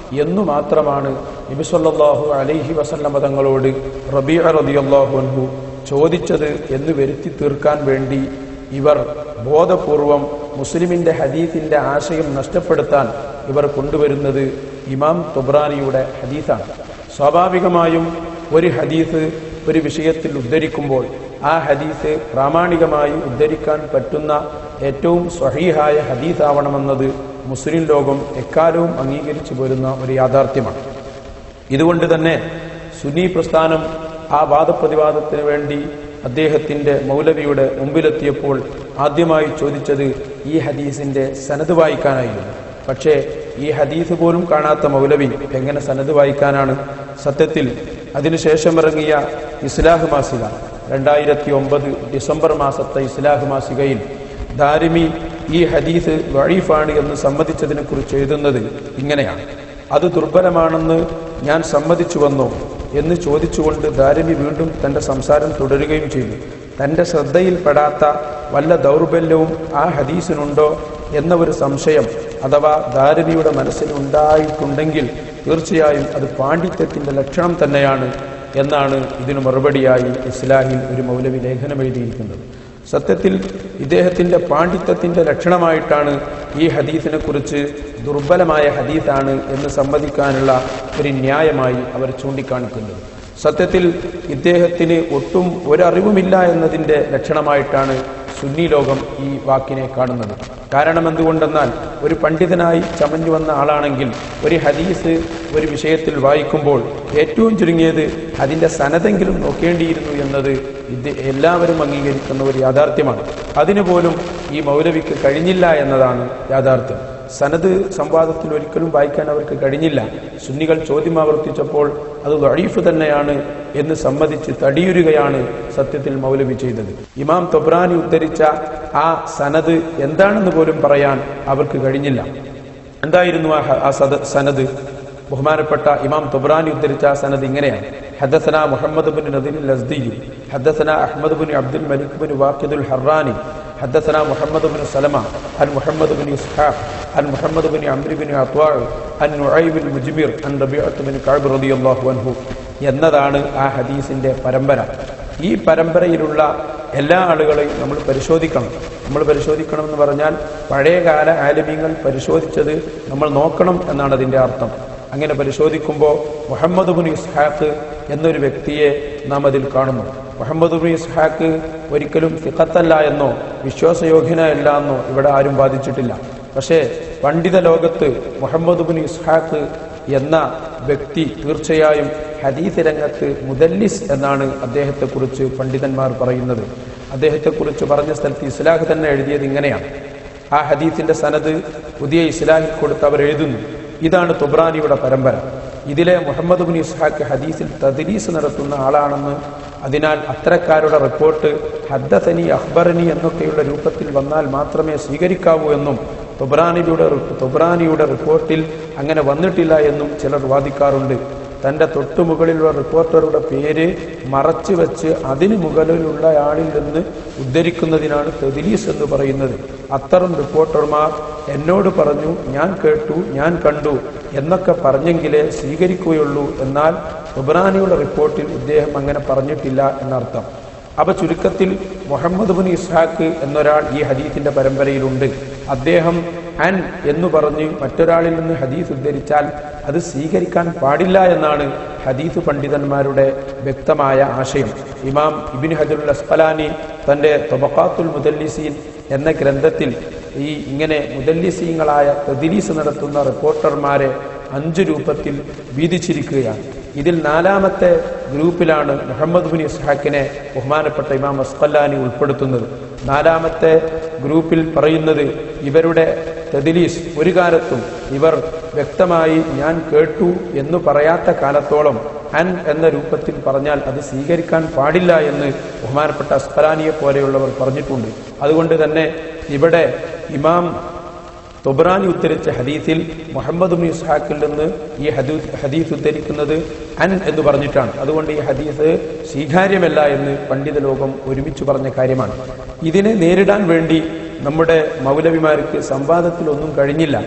എന്നു മാത്രമാണ് നബി സല്ലല്ലാഹു അലൈഹി വസല്ലമ തങ്ങളോട് റബീഅ റളിയല്ലാഹു അൻഹു ചോദിച്ചത് എന്ന് വരുത്തി തീർക്കാൻ വേണ്ടി ഇവർ ബോധപൂർവം മുസ്ലിമിന്റെ ഹദീസിന്റെ ആശയം നഷ്ടപ്പെടുത്താൻ ഇവർ കൊണ്ടുവരുന്നത് ഇമാം തൊബ്രാനിയുടെ ഹദീസാണ്. സ്വാഭാവികമായും ഒരു ഹദീസ് ഒരു വിഷയത്തിൽ ഉദ്ധരിക്കുമ്പോൾ ആ ഹദീസ് പ്രാമാണികമായി ഉദ്ധരിക്കാൻ പറ്റുന്ന ഏറ്റവും സ്വഹീഹായ ഹദീസാവണമെന്നത് മുസ്ലിം ലോകം എക്കാലവും അംഗീകരിച്ചു പോരുന്ന ഒരു യാഥാർത്ഥ്യമാണ്. ഇതുകൊണ്ട് തന്നെ സുന്നി പ്രസ്ഥാനം ആ വാദപ്രതിവാദത്തിന് വേണ്ടി അദ്ദേഹത്തിന്റെ മൗലവിയുടെ മുമ്പിലെത്തിയപ്പോൾ ആദ്യമായി ചോദിച്ചത് ഈ ഹദീസിന്റെ സനദ് വായിക്കാനായിരുന്നു. പക്ഷേ ഈ ഹദീസ് പോലും കാണാത്ത മൗലവി എങ്ങനെ സനദ് വായിക്കാനാണ്? സത്യത്തിൽ അതിനുശേഷം ഇറങ്ങിയ ഇസ്ലാഹ് മാസിക, രണ്ടായിരത്തി ഒമ്പത് ഡിസംബർ മാസത്തെ ഇസ്ലാഹ് മാസികയിൽ ദാരിമി ഈ ഹദീസ് വഴീഫാണ് എന്ന് സമ്മതിച്ചതിനെ കുറിച്ച് എഴുതുന്നത് ഇങ്ങനെയാണ്: അത് ദുർബലമാണെന്ന് ഞാൻ സമ്മതിച്ചു വന്നോ എന്ന് ചോദിച്ചുകൊണ്ട് ദാരിമി വീണ്ടും തന്റെ സംസാരം തുടരുകയും ചെയ്തു. തന്റെ ശ്രദ്ധയിൽപ്പെടാത്ത വല്ല ദൗർബല്യവും ആ ഹദീസിനുണ്ടോ എന്ന ഒരു സംശയം അഥവാ ദാരിമിയുടെ മനസ്സിൽ ഉണ്ടായിട്ടുണ്ടെങ്കിൽ തീർച്ചയായും അത് പാണ്ഡിത്യത്തിന്റെ ലക്ഷണം തന്നെയാണ് എന്നാണ് ഇതിനു മറുപടിയായി ഇസ്ലാഹിൽ ഒരു മൗലവി ലേഖനം എഴുതിയിരിക്കുന്നത്. സത്യത്തിൽ ഇദ്ദേഹത്തിന്റെ പാണ്ഡിത്യത്തിന്റെ ലക്ഷണമായിട്ടാണ് ഈ ഹദീസിനെ കുറിച്ച് ദുർബലമായ ഹദീസാണ് എന്ന് സമ്മതിക്കാനുള്ള ഒരു ന്യായമായി അവർ ചൂണ്ടിക്കാണിക്കുന്നത്. സത്യത്തിൽ ഇദ്ദേഹത്തിന് ഒട്ടും ഒരറിവുമില്ല എന്നതിന്റെ ലക്ഷണമായിട്ടാണ് സുന്നി ലോകം ഈ വാക്കിനെ കാണുന്നത്. കാരണം എന്തുകൊണ്ടെന്നാൽ ഒരു പണ്ഡിതനായി ചമഞ്ഞു വന്ന ആളാണെങ്കിൽ ഒരു ഹദീസ് ഒരു വിഷയത്തിൽ വായിക്കുമ്പോൾ ഏറ്റവും ചുരുങ്ങിയത് അതിന്റെ സനദെങ്കിലും നോക്കേണ്ടിയിരുന്നു എന്നത് ഇത് എല്ലാവരും അംഗീകരിക്കുന്ന ഒരു യാഥാർത്ഥ്യമാണ്. അതിനുപോലും ഈ മൗലവിക്ക് കഴിഞ്ഞില്ല എന്നതാണ് യാഥാർത്ഥ്യം. സനദ് സംവാദത്തിൽ ഒരിക്കലും വായിക്കാൻ അവർക്ക് കഴിഞ്ഞില്ല. സുന്നികൾ ചോദ്യം ആവർത്തിച്ചപ്പോൾ അത് ദഈഫ് തന്നെയാണ് എന്ന് സമ്മതിച്ച് തടിയുരുകയാണ് സത്യത്തിൽ മൗലവി ചെയ്തത്. ഇമാം തൊബ്രാനി ഉദ്ധരിച്ച ആ സനദ് എന്താണെന്ന് പോലും പറയാൻ അവർക്ക് കഴിഞ്ഞില്ല. എന്തായിരുന്നു ആ സനദ്? ബഹുമാനപ്പെട്ട ഇമാം തൊബ്രാനി ഉദ്ധരിച്ച ആ സനദ് ഇങ്ങനെയാണ്: ഹദ്ദസനാ മുഹമ്മദ് ബിൻ നദീർ അൽ-അസ്ദി, ഹദ്ദസനാ Ahmad bin Abdul Malik bin Waqid al Harrani, حدثنا محمد بن سلمة عن محمد بن إسحاق عن محمد بن عمرو بن عطاء عن نعيم المجمر عن ربيعة بن كعب رضي الله عنه എന്നതാണ് ആ ഹദീസിന്റെ പരമ്പര. ഈ പരമ്പരയിലുള്ള എല്ലാ ആളുകളെയും നമ്മൾ പരിശോധിക്കണം. നമ്മൾ പരിശോധിക്കണം എന്ന് പറഞ്ഞാൽ പഴയകാല ആലിമീങ്ങൾ പരിശോധിച്ചത് നമ്മൾ നോക്കണം എന്നാണ് അതിന്റെ അർത്ഥം. അങ്ങനെ പരിശോധിക്കുമ്പോൾ മുഹമ്മദ് ബിൻ ഇസ്ഹാഖ് എന്നൊരു വ്യക്തിയെ നാം അതിൽ കാണുന്നു. മുഹമ്മദ് ബിൻ ഇസ്ഹാഖ് ഒരിക്കലും ഫിഖത്തല്ല എന്നോ വിശ്വാസയോഗ്യനല്ല എന്നോ ഇവിടെ ആരും വാദിച്ചിട്ടില്ല. പക്ഷേ പണ്ഡിത ലോകത്ത് മുഹമ്മദ് ബിൻ ഇസ്ഹാഖ് എന്ന വ്യക്തി തീർച്ചയായും ഹദീസ് രംഗത്ത് മുദല്ലിസ് എന്നാണ് അദ്ദേഹത്തെക്കുറിച്ച് പണ്ഡിതന്മാർ പറയുന്നത്. അദ്ദേഹത്തെക്കുറിച്ച് പറഞ്ഞ സ്ഥലത്ത് ഇസ്ലാഹ് തന്നെ എഴുതിയത് ഇങ്ങനെയാണ്. ആ ഹദീസിന്റെ സനദ് പുതിയ ഇസ്ലാഹിൽ കൊടുത്ത് അവർ എഴുതുന്നു: ഇതാണ് തൊബ്രാനിയുടെ പരമ്പര. ഇതിലെ മുഹമ്മദ് ബിൻ ഇസ്ഹാഖ് ഹദീസിൽ തദ്ലീസ് നടത്തുന്ന ആളാണെന്ന്, അതിനാൽ അത്തരക്കാരുടെ റിപ്പോർട്ട് ഹദ്ദസനി അഖ്ബറനി എന്നൊക്കെയുള്ള രൂപത്തിൽ വന്നാൽ മാത്രമേ സ്വീകരിക്കാവൂ എന്നും തൊബ്രാനിയുടെ തൊബ്രാനിയുടെ റിപ്പോർട്ടിൽ അങ്ങനെ വന്നിട്ടില്ല എന്നും ചിലർ വാദിക്കാറുണ്ട്. തന്റെ തൊട്ടുമുകളിലുള്ള റിപ്പോർട്ടറുടെ പേര് മറച്ചു വെച്ച് അതിന് മുകളിലുള്ള ആളിൽ നിന്ന് ഉദ്ധരിക്കുന്നതിനാണ് തദ്ലീസ് എന്ന് പറയുന്നത്. അത്തരം റിപ്പോർട്ടർമാർ എന്നോട് പറഞ്ഞു, ഞാൻ കേട്ടു, ഞാൻ കണ്ടു എന്നൊക്കെ പറഞ്ഞെങ്കിലേ സ്വീകരിക്കുകയുള്ളൂ. എന്നാൽ തൊബ്രാനിയുടെ റിപ്പോർട്ടിൽ ഇദ്ദേഹം അങ്ങനെ പറഞ്ഞിട്ടില്ല എന്നർത്ഥം. അപ്പൊ ചുരുക്കത്തിൽ മുഹമ്മദ് ബിൻ ഇസ്ഹാഖ് എന്നൊരാൾ ഈ ഹദീസിന്റെ പരമ്പരയിലുണ്ട്. അദ്ദേഹം അൻ എന്ന് പറഞ്ഞ് മറ്റൊരാളിൽ നിന്ന് ഹദീസ് ഉദ്ധരിച്ചാൽ അത് സ്വീകരിക്കാൻ പാടില്ല എന്നാണ് ഹദീസ് പണ്ഡിതന്മാരുടെ വ്യക്തമായ ആശയം. ഇമാം ഇബ്നു ഹജറുൽ അസ്ഖലാനി തന്റെ തബഖാത്തുൽ മുദല്ലിസീൻ എന്ന ഗ്രന്ഥത്തിൽ ഈ ഇങ്ങനെ മുദല്ലിസീങ്ങളായ തദ്ലീസ് നടത്തുന്ന റിപ്പോർട്ടർമാരെ അഞ്ചു രൂപത്തിൽ വീതിച്ചിരിക്കുകയാണ്. ഇതിൽ നാലാമത്തെ ഗ്രൂപ്പിലാണ് മുഹമ്മദ് ബിൻ ഇസ്ഹാഖിനെ ബഹുമാനപ്പെട്ട ഇമാം അസ്ഖലാനി ഉൾപ്പെടുത്തുന്നത്. നാലാമത്തെ ഗ്രൂപ്പിൽ പറയുന്നത് ഇവരുടെ തദ്ലീസ് ഒരു കാലത്തും ഇവർ വ്യക്തമായി ഞാൻ കേട്ടു എന്ന് പറയാത്ത കാലത്തോളം അൻ എന്ന രൂപത്തിൽ പറഞ്ഞാൽ അത് സ്വീകരിക്കാൻ പാടില്ല എന്ന് ബഹുമാനപ്പെട്ട അസ്ഖലാനിയെ പോലെയുള്ളവർ പറഞ്ഞിട്ടുണ്ട്. അതുകൊണ്ട് തന്നെ ഇവിടെ ഇമാം തൊബ്രാനി ഉദ്ധരിച്ച ഹദീസിൽ മുഹമ്മദ് ബിൻ ഇസ്ഹാഖിൽ നിന്ന് ഈ ഹദീസ് ഉദ്ധരിക്കുന്നത് അൻ എന്ന് പറഞ്ഞിട്ടാണ്. അതുകൊണ്ട് ഈ ഹദീസ് സ്വീകാര്യമല്ല എന്ന് പണ്ഡിത ലോകം ഒരുമിച്ച് പറഞ്ഞ കാര്യമാണ്. ഇതിനെ നേരിടാൻ വേണ്ടി നമ്മുടെ മൗലവിമാർക്ക് സംവാദത്തിലൊന്നും കഴിഞ്ഞില്ല.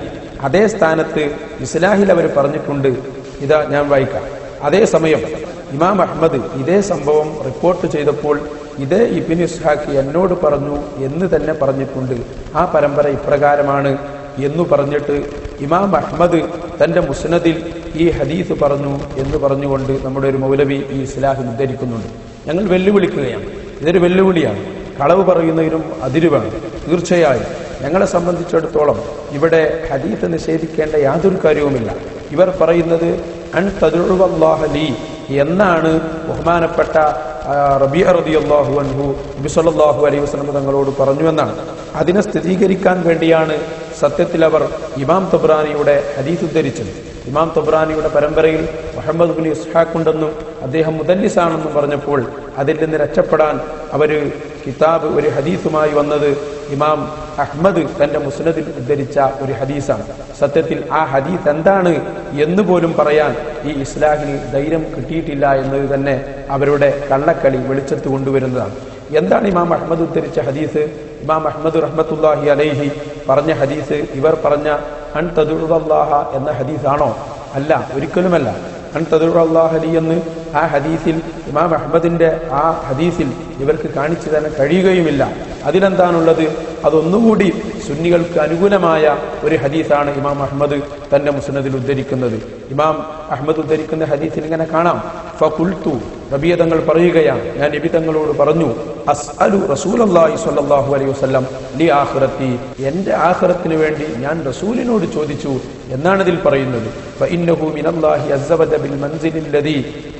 അതേ സ്ഥാനത്ത് ഇസ്ലാഹിൽ അവർ പറഞ്ഞിട്ടുണ്ട്. ഇതാ ഞാൻ വായിക്കാം. അതേസമയം ഇമാം അഹ്മദ് ഇതേ സംഭവം റിപ്പോർട്ട് ചെയ്തപ്പോൾ ഇതേ ഇബ്നു ഇസ്ഹാഖ് എന്നോട് പറഞ്ഞു എന്ന് തന്നെ പറഞ്ഞിട്ടുണ്ട്. ആ പരമ്പര ഇപ്രകാരമാണ് എന്നു പറഞ്ഞിട്ട് ഇമാം അഹ്മദ് തന്റെ മുസ്നദിൽ ഈ ഹദീസ് പറഞ്ഞു എന്ന് പറഞ്ഞുകൊണ്ട് നമ്മുടെ ഒരു മൗലവി ഈ ഇസ്ലാഹിൽ ഉദ്ധരിക്കുന്നുണ്ട്. ഞങ്ങൾ വെല്ലുവിളിക്കുകയാണ്. ഇതൊരു വെല്ലുവിളിയാണ്. കളവ് പറയുന്നതിനും അതിര് വേണം. തീർച്ചയായും ഞങ്ങളെ സംബന്ധിച്ചിടത്തോളം ഇവിടെ ഹദീസ് നിഷേധിക്കേണ്ട യാതൊരു കാര്യവുമില്ല. ഇവർ പറയുന്നത് അൻ തദ്ഉവല്ലാഹ ലീ എന്നാണ് ബഹുമാനപ്പെട്ട റബീഅ റളിയല്ലാഹു അൻഹു നബി സല്ലല്ലാഹു അലൈഹി വസല്ലം തങ്ങളോട് പറഞ്ഞു എന്നാണ്. അതിനെ സ്ഥിരീകരിക്കാൻ വേണ്ടിയാണ് സത്യത്തിൽ അവർ ഇമാം തബ്രാനിയുടെ ഹദീസ് ഉദ്ധരിച്ചത്. ഇമാം തബ്രാനിയുടെ പരമ്പരയിൽ മുഹമ്മദ് ബിൻ ഇസ്ഹാഖ് ഉണ്ടെന്നും അദ്ദേഹം മുദല്ലിസാണെന്നും പറഞ്ഞപ്പോൾ അതിൽ നിന്ന് രക്ഷപ്പെടാൻ അവര് കിതാബ് ഒരു ഹദീസുമായി വന്നത് ഇമാം അഹ്മദ് തന്റെ മുസ്നദിൽ ഉദ്ധരിച്ച ഒരു ഹദീസാണ്. സത്യത്തിൽ ആ ഹദീസ് എന്താണ് എന്ന് പോലും പറയാൻ ഈ ഇസ്ലാഹിന് ധൈര്യം കിട്ടിയിട്ടില്ല എന്നത് തന്നെ അവരുടെ കള്ളക്കളി വെളിച്ചത്ത് കൊണ്ടുവരുന്നതാണ്. എന്താണ് ഇമാം അഹ്മദ് ഉദ്ധരിച്ച ഹദീസ്? ഇമാം അഹ്മദ് റഹ്മത്തുള്ളാഹി അലൈഹി പറഞ്ഞ ഹദീസ് ഇവർ പറഞ്ഞ അൻ തദ്ഉവല്ലാഹ എന്ന ഹദീസാണോ? അല്ല, ഒരിക്കലുമല്ല. അൻ തദ്ഉവല്ലാഹ ലി എന്ന് ആ ഹദീസിൽ ഇമാം അഹ്മദിന്റെ ആ ഹദീസിൽ ഇവർക്ക് കാണിച്ചു തരാൻ കഴിയുകയുമില്ല. അതിലെന്താണുള്ളത്? അതൊന്നുകൂടി സുന്നികൾക്ക് അനുകൂലമായ ഒരു ഹദീസാണ് ഇമാം അഹ്മദ് തന്റെ മുസ്നദിൽ ഉദ്ധരിക്കുന്നത്. ഇമാം അഹ്മദ് ഉദ്ധരിക്കുന്ന ഹദീസിൽ ഇങ്ങനെ കാണാം, ഫഖുൽതു റബീഅ തങ്ങൾ പറയുകയാണ്, ഞാൻ നബി തങ്ങളോട് പറഞ്ഞു, അസ്അലു റസൂലുള്ളാഹി സ്വല്ലല്ലാഹു അലൈഹി വസല്ലം ലി ആഖിറത്തി, എന്റെ ആഖിറത്തിന് വേണ്ടി ഞാൻ റസൂലിനോട് ചോദിച്ചു എന്നാണ് ഇതിൽ പറയുന്നത്. ഫഇന്നഹു മിനല്ലാഹി അസ്സ വജല്ല ബിൽ മൻസിലിൽ ലദി,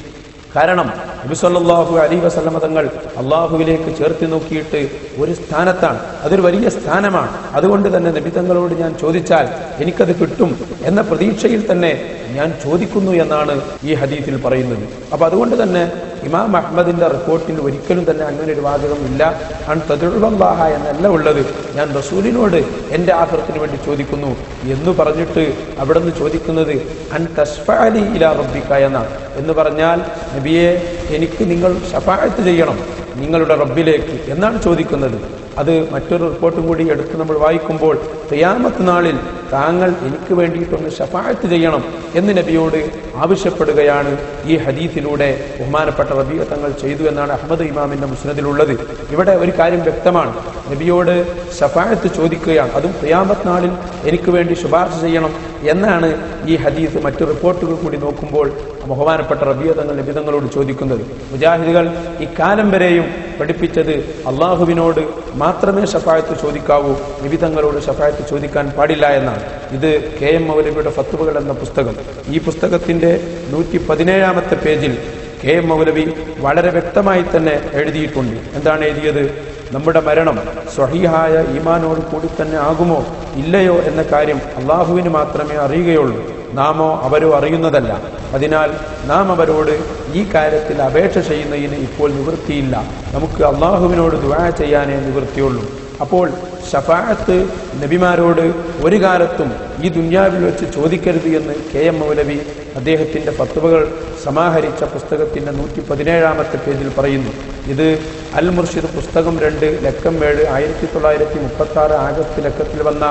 കാരണം നബി സല്ലല്ലാഹു അലൈഹി വസല്ലം തങ്ങൾ അള്ളാഹുവിലേക്ക് ചേർത്ത് നോക്കിയിട്ട് ഒരു സ്ഥാനത്താണ്. അതൊരു വലിയ സ്ഥാനമാണ്. അതുകൊണ്ട് തന്നെ നബി തങ്ങളോട് ഞാൻ ചോദിച്ചാൽ എനിക്കത് കിട്ടും എന്ന പ്രതീക്ഷയിൽ തന്നെ ഞാൻ ചോദിക്കുന്നു എന്നാണ് ഈ ഹദീസിൽ പറയുന്നത്. അപ്പൊ അതുകൊണ്ട് തന്നെ ഇമാം അഹ്മദിന്റെ റിപ്പോർട്ടിൽ ഒരിക്കലും തന്നെ അങ്ങനെ ഒരു വാചകം ഇല്ല. അൻ തദ്ഉവല്ലാഹ എന്നല്ല ഉള്ളത്, ഞാൻ റസൂലിനോട് എന്റെ ആഖിറത്തിന് വേണ്ടി ചോദിക്കുന്നു എന്ന് പറഞ്ഞിട്ട് അവിടെ നിന്ന് ചോദിക്കുന്നത് അൻ തശ്ഫഅലി ഇലാ റബ്ബിക എന്നാണ്. എന്ന് പറഞ്ഞാൽ നബിയെ, എനിക്ക് നിങ്ങൾ ശഫാഅത്ത് ചെയ്യണം നിങ്ങളുടെ റബ്ബിലേക്ക് എന്നാണ് ചോദിക്കുന്നത്. അത് മറ്റൊരു റിപ്പോർട്ടും കൂടി എടുത്ത് നമ്മൾ വായിക്കുമ്പോൾ ഖിയാമത്ത് നാളിൽ താങ്കൾ എനിക്ക് വേണ്ടിയിട്ടൊന്ന് ശഫാഅത്ത് ചെയ്യണം എന്ന് നബിയോട് ആവശ്യപ്പെടുകയാണ് ഈ ഹദീസിലൂടെ ബഹുമാനപ്പെട്ട റബീഅ തങ്ങൾ ചെയ്തു എന്നാണ് അഹ്മദ് ഇമാമിന്റെ മുസ്നദിലുള്ളത്. ഇവിടെ ഒരു കാര്യം വ്യക്തമാണ്, നബിയോട് ശഫാഅത്ത് ചോദിക്കുകയാണ്, അതും ഖിയാമത്ത് നാളിൽ എനിക്ക് വേണ്ടി ശുപാർശ ചെയ്യണം എന്നാണ് ഈ ഹദീസ് മറ്റു റിപ്പോർട്ടുകൾ കൂടി നോക്കുമ്പോൾ ബഹുമാനപ്പെട്ട റബീഅ തങ്ങൾ നബി തങ്ങളോട് ചോദിക്കുന്നത്. മുജാഹിദുകൾ ഇക്കാലം വരെയും പഠിപ്പിച്ചത് അള്ളാഹുവിനോട് മാത്രമേ ശഫാഅത്ത് ചോദിക്കാവൂ, നബി തങ്ങളോട് ശഫാഅത്ത് ചോദിക്കാൻ പാടില്ല എന്നാണ്. ഇത് കെ എം മൗലവിയുടെ ഫത്വകൾ എന്ന പുസ്തകം. ഈ പുസ്തകത്തിന്റെ നൂറ്റി പതിനേഴാമത്തെ പേജിൽ കെ എം മൗലവി വളരെ വ്യക്തമായി തന്നെ എഴുതിയിട്ടുണ്ട്. എന്താണ് എഴുതിയത്? നമ്മുടെ മരണം സ്വഹീഹായ ഈമാനോട് കൂടി തന്നെ ആകുമോ ഇല്ലയോ എന്ന കാര്യം അള്ളാഹുവിന് മാത്രമേ അറിയുകയുള്ളൂ, നാമോ അവരോ അറിയുന്നതല്ല. അതിനാൽ നാം അവരോട് ഈ കാര്യത്തിൽ അപേക്ഷ ചെയ്യുന്നതിന് ഇപ്പോൾ നിവൃത്തിയില്ല. നമുക്ക് അള്ളാഹുവിനോട് ദുആ ചെയ്യാനേ നിവൃത്തിയുള്ളൂ. അപ്പോൾ ശഫാഅത്ത് നബിമാരോട് ഒരു കാലത്തും ഈ ദുന്യാവിൽ വെച്ച് ചോദിക്കരുത് എന്ന് കെ എം മൗലവി അദ്ദേഹത്തിന്റെ ഫത്വകൾ സമാഹരിച്ച പുസ്തകത്തിന്റെ നൂറ്റി പതിനേഴാമത്തെ പേജിൽ പറയുന്നു. ഇത് അൽ മുർഷിദ് പുസ്തകം രണ്ട് ലക്കം ഏഴ് ആയിരത്തി തൊള്ളായിരത്തി മുപ്പത്തി ആറ് ആഗസ്റ്റ് ലക്കത്തിൽ വന്ന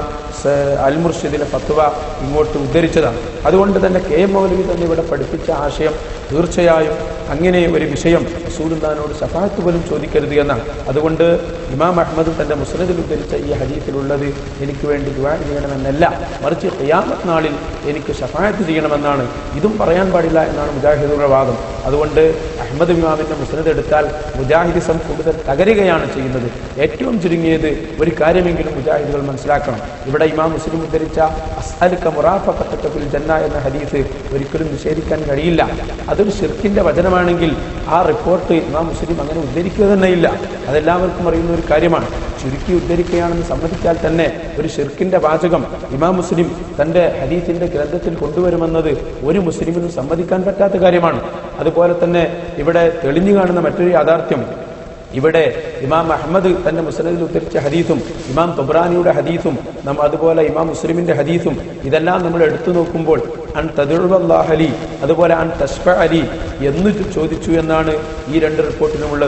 അൽ മുർഷിദിലെ ഫത്വ ഇങ്ങോട്ട് ഉദ്ധരിച്ചതാണ്. അതുകൊണ്ട് തന്നെ കെ എം മൗലവി തന്നെ ഇവിടെ പഠിപ്പിച്ച ആശയം തീർച്ചയായും അങ്ങനെ ഒരു വിഷയം റസൂലുള്ളാഹിനോട് ശഫാഅത്ത് പോലും ചോദിക്കരുത് എന്നാണ്. അതുകൊണ്ട് ഇമാം അഹ്മദ് തന്റെ മുസ്നദിൽ ഉദ്ധരിച്ച ഈ ഹദീസിലുള്ളത് എനിക്ക് വേണ്ടി ദുആ ചെയ്യണമെന്നല്ല, മറിച്ച് ഖിയാമത്ത് നാളിൽ എനിക്ക് ശഫാഅത്ത് ചെയ്യണമെന്നാണ്. ഇതും പറയാൻ പാടില്ല എന്നാണ് മുജാഹിദുകളുടെ വാദം. അതുകൊണ്ട് അഹ്മദ് ഇമാമിന്റെ മുസ്നദ് എടുത്താൽ മുജാഹിദിസം കൂടുതൽ തകരുകയാണ് ചെയ്യുന്നത്. ഏറ്റവും ചുരുങ്ങിയത് ഒരു കാര്യമെങ്കിലും മുജാഹിദുകൾ മനസ്സിലാക്കണം. ഇവിടെ ഇമാം മുസ്ലിം ഉദ്ധരിച്ച അസ്അലുക മുറാഫഖതക ഫിൽ ജന്ന എന്ന ഹദീസ് ഒരിക്കലും നിഷേധിക്കാൻ കഴിയില്ല. അതൊരു ശിർക്കിന്റെ വചനമാണെങ്കിൽ ആ റിപ്പോർട്ട് ഇമാം മുസ്ലിം അങ്ങനെ ഉദ്ധരിക്കുക തന്നെയില്ല. അതെല്ലാവർക്കും അറിയുന്ന ഒരു കാര്യമാണ്. ചുരുക്കി ഉദ്ധരിക്കുകയാണെന്ന് സമ്മതിച്ചാൽ തന്നെ ഒരു ശിർക്കിന്റെ വാചകം ഇമാം മുസ്ലിം തന്റെ ഹദീസിന്റെ ഗ്രന്ഥത്തിൽ കൊണ്ടുവരുമെന്നത് ഒരു മുസ്ലിമിനും സമ്മതിക്കാൻ പറ്റാത്ത കാര്യമാണ്. അതുപോലെ തന്നെ ഇവിടെ തെളിഞ്ഞു കാണുന്ന മറ്റൊരു യാഥാർത്ഥ്യം, ഇവിടെ ഇമാം അഹ്മദ് തന്റെ മുസ്നദിൽ ഉദ്ധരിച്ച ഹദീസും ഇമാം തൊബ്രാനിയുടെ ഹദീസും നാം അതുപോലെ ഇമാം മുസ്ലിമിന്റെ ഹദീസും ഇതെല്ലാം നമ്മൾ എടുത്തു നോക്കുമ്പോൾ അൻ തദ്ഉവല്ലാഹ ലി അതുപോലെ അൻ തശ്ഫഅ ലി എന്ന് ചോദിച്ചു എന്നാണ് ഈ രണ്ട് റിപ്പോർട്ടിലുമുള്ളത്.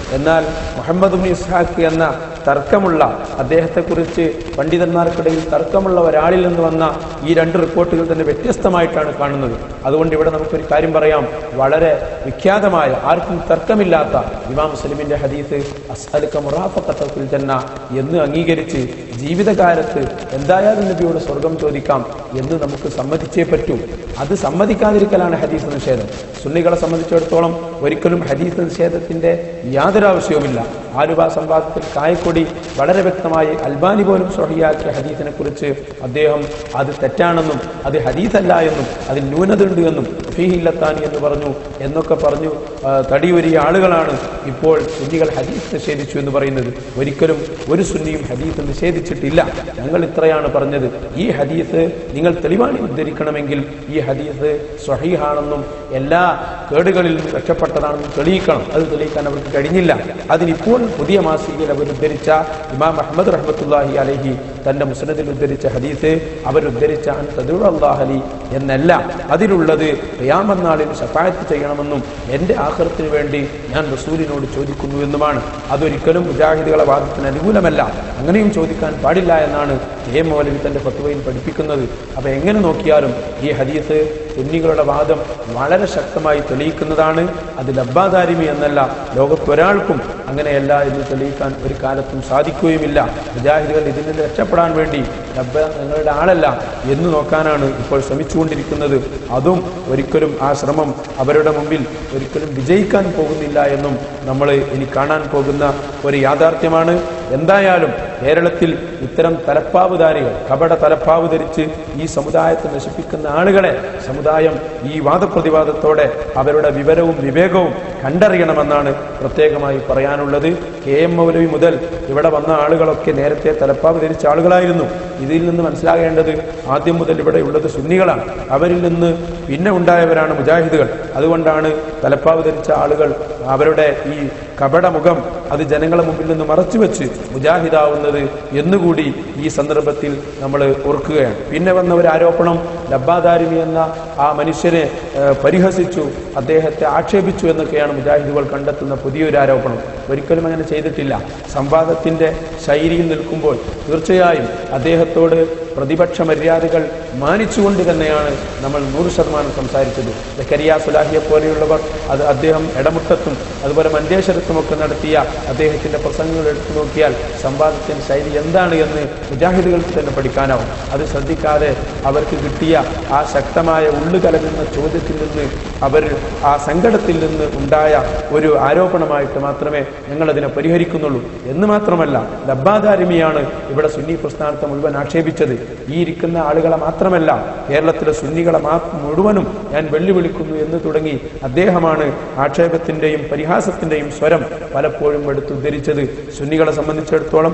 എന്നാൽ മുഹമ്മദ് ഇബ്നു ഇസ്ഹാഖ് എന്ന തർക്കമുള്ള അദ്ദേഹത്തെക്കുറിച്ച് പണ്ഡിതന്മാർക്കിടയിൽ തർക്കമുള്ള ഒരാളിൽ നിന്ന് വന്ന ഈ രണ്ട് റിപ്പോർട്ടുകൾ തന്നെ വ്യത്യസ്തമായിട്ടാണ് കാണുന്നത്. അതുകൊണ്ട് ഇവിടെ നമുക്കൊരു കാര്യം പറയാം. വളരെ വിഖ്യാതമായ ആർക്കും തർക്കമില്ലാത്ത ഇമാം മുസ്ലിമിന്റെ ഹദീസ് അസ്അലുക മുറാഫഖത ഫിൽ ജന്ന എന്ന് അംഗീകരിച്ച് ജീവിതകാലത്ത് എന്തായാലും നബിയോട് സ്വർഗം ചോദിക്കാം എന്ന് നമുക്ക് സമ്മതിച്ചേ പറ്റൂ. അത് സമ്മതിക്കാതിരിക്കലാണ് ഹദീസ് നിഷേധം. സുന്നികളെ സംബന്ധിച്ചിടത്തോളം ഒരിക്കലും ഹദീസ് നിഷേധത്തിന്റെ യാതൊരു ആവശ്യവുമില്ല. ആലുവ സംവാദത്തിൽ കായക്കൊടി വളരെ വ്യക്തമായി അൽബാനി പോലും സ്വഹിയാക്കിയ ഹദീസിനെ കുറിച്ച് അദ്ദേഹം അത് തെറ്റാണെന്നും അത് ഹദീസല്ല എന്നും അതിൽ ന്യൂനത ഉണ്ട് എന്നും ഫീഹില്ലത്താനി എന്ന് പറഞ്ഞു എന്നൊക്കെ പറഞ്ഞു തടിയൊരിയ ആളുകളാണ് ഇപ്പോൾ സുന്നികൾ ഹദീസ് നിഷേധിച്ചു എന്ന് പറയുന്നത്. ഒരിക്കലും ഒരു സുന്നിയും ഹദീസ് നിഷേധിച്ചിട്ടില്ല. ഞങ്ങൾ ഇത്രയാണ് പറഞ്ഞത്, ഈ ഹദീസ് നിങ്ങൾ തെളിവാണി ഉദ്ധരിക്കണമെങ്കിൽ ഈ ഹദീസ് സ്വഹീഹാണെന്നും എല്ലാ കേടുകളിൽ നിന്നും രക്ഷപ്പെട്ടതാണെന്നും തെളിയിക്കണം. അത് തെളിയിക്കാൻ അവർക്ക് കഴിഞ്ഞില്ല. അതിനിപ്പോൾ പുതിയ മാസികയിൽ അവർ ഉദ്ധരിച്ച ഇമാം അഹ്മദ് റഹ്മത്തുള്ളാഹി അലൈഹി തന്റെ മുസ്നദിൽ ഉദ്ധരിച്ച ഹദീസ് അവരുദ്ധരിച്ച അൻ തദഉ അല്ലാഹലി എന്നല്ല. അതിലുള്ളത് ഖിയാമത്ത് നാളിൽ ശഫാഅത്ത് ചെയ്യണമെന്നും എന്റെ ആഖിറത്തിന് വേണ്ടി ഞാൻ റസൂലിനോട് ചോദിക്കുന്നു എന്നുമാണ്. അതൊരിക്കലും മുജാഹിദുകളെ വാദത്തിന് അനുകൂലമല്ല. അങ്ങനെയും ചോദിക്കാൻ പാടില്ല എന്നാണ് എ മൗലവി തന്റെ ഫത്വയിൽ പഠിപ്പിക്കുന്നത്. അപ്പൊ എങ്ങനെ നോക്കിയാലും ഈ ഹദീസ് സുന്നികളുടെ വാദം വളരെ ശക്തമായി തെളിയിക്കുന്നതാണ്. അത് ലബ്ബാദാരിമി എന്നല്ല, ലോകത്തൊരാൾക്കും അങ്ങനെയല്ല എന്ന് തെളിയിക്കാൻ ഒരു കാലത്തും സാധിക്കുകയുമില്ല. മുജാഹിദുകൾ ഇതിൽ നിന്ന് രക്ഷപ്പെടാൻ വേണ്ടി ലബ്ബ ഞങ്ങളുടെ ആളല്ല എന്ന് നോക്കാനാണ് ഇപ്പോൾ ശ്രമിച്ചുകൊണ്ടിരിക്കുന്നത്. അതും ഒരിക്കലും ആ ശ്രമം അവരുടെ മുമ്പിൽ ഒരിക്കലും വിജയിക്കാൻ പോകുന്നില്ല എന്നും നമ്മൾ ഇനി കാണാൻ പോകുന്ന ഒരു യാഥാർത്ഥ്യമാണ്. എന്തായാലും കേരളത്തിൽ ഇത്തരം തലപ്പാവുധാരികൾ കപട തലപ്പാവ് ധരിച്ച് ഈ സമുദായത്തെ നശിപ്പിക്കുന്ന ആളുകളെ സമുദായം ഈ വാദപ്രതിവാദത്തോടെ അവരുടെ വിവരവും വിവേകവും കണ്ടറിയണമെന്നാണ് പ്രത്യേകമായി പറയാനുള്ളത്. കെ എം മൗലവി മുതൽ ഇവിടെ വന്ന ആളുകളൊക്കെ നേരത്തെ തലപ്പാവ് ധരിച്ച ആളുകളായിരുന്നു. ഇതിൽ നിന്ന് മനസ്സിലാകേണ്ടത് ആദ്യം മുതൽ ഇവിടെ ഉള്ളത് സുന്നികളാണ്. അവരിൽ നിന്ന് പിന്നെ ഉണ്ടായവരാണ് മുജാഹിദുകൾ. അതുകൊണ്ടാണ് തലപ്പാവ് ധരിച്ച ആളുകൾ അവരുടെ ഈ കപടമുഖം അത് ജനങ്ങളെ മുമ്പിൽ നിന്ന് മറച്ചുവെച്ച് മുജാഹിദാവുന്നത് എന്നുകൂടി ഈ സന്ദർഭത്തിൽ നമ്മൾ ഓർക്കുകയാണ്. പിന്നെ വന്ന ഒരു ആരോപണം ലബ്ബാദാരിമി എന്ന ആ മനുഷ്യനെ പരിഹസിച്ചു, അദ്ദേഹത്തെ ആക്ഷേപിച്ചു എന്നൊക്കെയാണ് മുജാഹിദുകൾ കണ്ടെത്തുന്ന പുതിയൊരു ആരോപണം. ഒരിക്കലും അങ്ങനെ ചെയ്തിട്ടില്ല. സംവാദത്തിന്റെ ശൈലിയിൽ നിൽക്കുമ്പോൾ തീർച്ചയായും അദ്ദേഹത്തോട് പ്രതിപക്ഷ മര്യാദകൾ മാനിച്ചുകൊണ്ട് തന്നെയാണ് നമ്മൾ നൂറ് ശതമാനം സംസാരിച്ചത്. സക്കരിയ സുലാഹിയെ പോലെയുള്ളവർ അത് അദ്ദേഹം ഇടമുട്ടത്തും അതുപോലെ മഞ്ചേശ്വരത്തുമൊക്കെ നടത്തിയ അദ്ദേഹത്തിന്റെ പ്രസംഗങ്ങൾ എടുത്തു നോക്കിയാൽ സംവാദത്തിന്റെ ശൈലി എന്താണ് എന്ന് മുജാഹിദുകൾക്ക് തന്നെ പഠിക്കാനാവും. അത് ശ്രദ്ധിക്കാതെ അവർക്ക് കിട്ടിയ ആ ശക്തമായ ഉള്ളുകലകുന്ന ചോദ്യത്തിൽ നിന്ന് അവർ ആ സങ്കടത്തിൽ നിന്ന് ഉണ്ടായ ഒരു ആരോപണമായിട്ട് മാത്രമേ ഞങ്ങളതിനെ പരിഹരിക്കുന്നുള്ളൂ. എന്ന് മാത്രമല്ല, ലബ്ബാദാരിമിയാണ് ഇവിടെ സുന്നി പ്രസ്ഥാനത്തെ മുഴുവൻ ആക്ഷേപിച്ചത്. ഈ ഇരിക്കുന്ന ആളുകളെ മാത്രമല്ല, കേരളത്തിലെ സുന്നികളെ മുഴുവനും ഞാൻ വെല്ലുവിളിക്കുന്നു എന്ന് തുടങ്ങി അദ്ദേഹമാണ് ആക്ഷേപത്തിന്റെയും പരിഹാസത്തിന്റെയും സ്വരം പലപ്പോഴും എടുത്തുദ്ധരിച്ചത്. സുന്നികളെ സംബന്ധിച്ചിടത്തോളം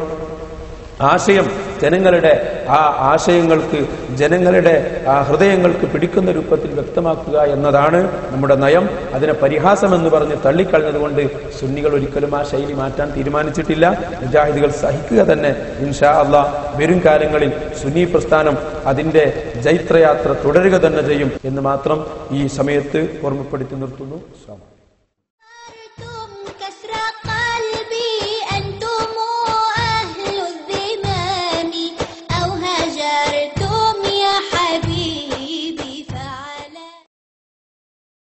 ആശയം ജനങ്ങളുടെ ആ ആശയങ്ങൾക്ക് ജനങ്ങളുടെ ആ ഹൃദയങ്ങൾക്ക് പിടിക്കുന്ന രൂപത്തിൽ വ്യക്തമാക്കുക എന്നതാണ് നമ്മുടെ നയം. അതിനെ പരിഹാസം എന്ന് പറഞ്ഞ് തള്ളിക്കളഞ്ഞതുകൊണ്ട് സുന്നികൾ ഒരിക്കലും ആ ശൈലി മാറ്റാൻ തീരുമാനിച്ചിട്ടില്ല. മുജാഹിദുകൾ സഹിക്കുക തന്നെ ഇൻഷാ അല്ലാഹ്. വരും കാലങ്ങളിൽ സുന്നി പ്രസ്ഥാനം അതിന്റെ ജൈത്രയാത്ര തുടരുക തന്നെ ചെയ്യും എന്ന് മാത്രം ഈ സമയത്ത് ഓർമ്മപ്പെടുത്തി നിർത്തുന്നു.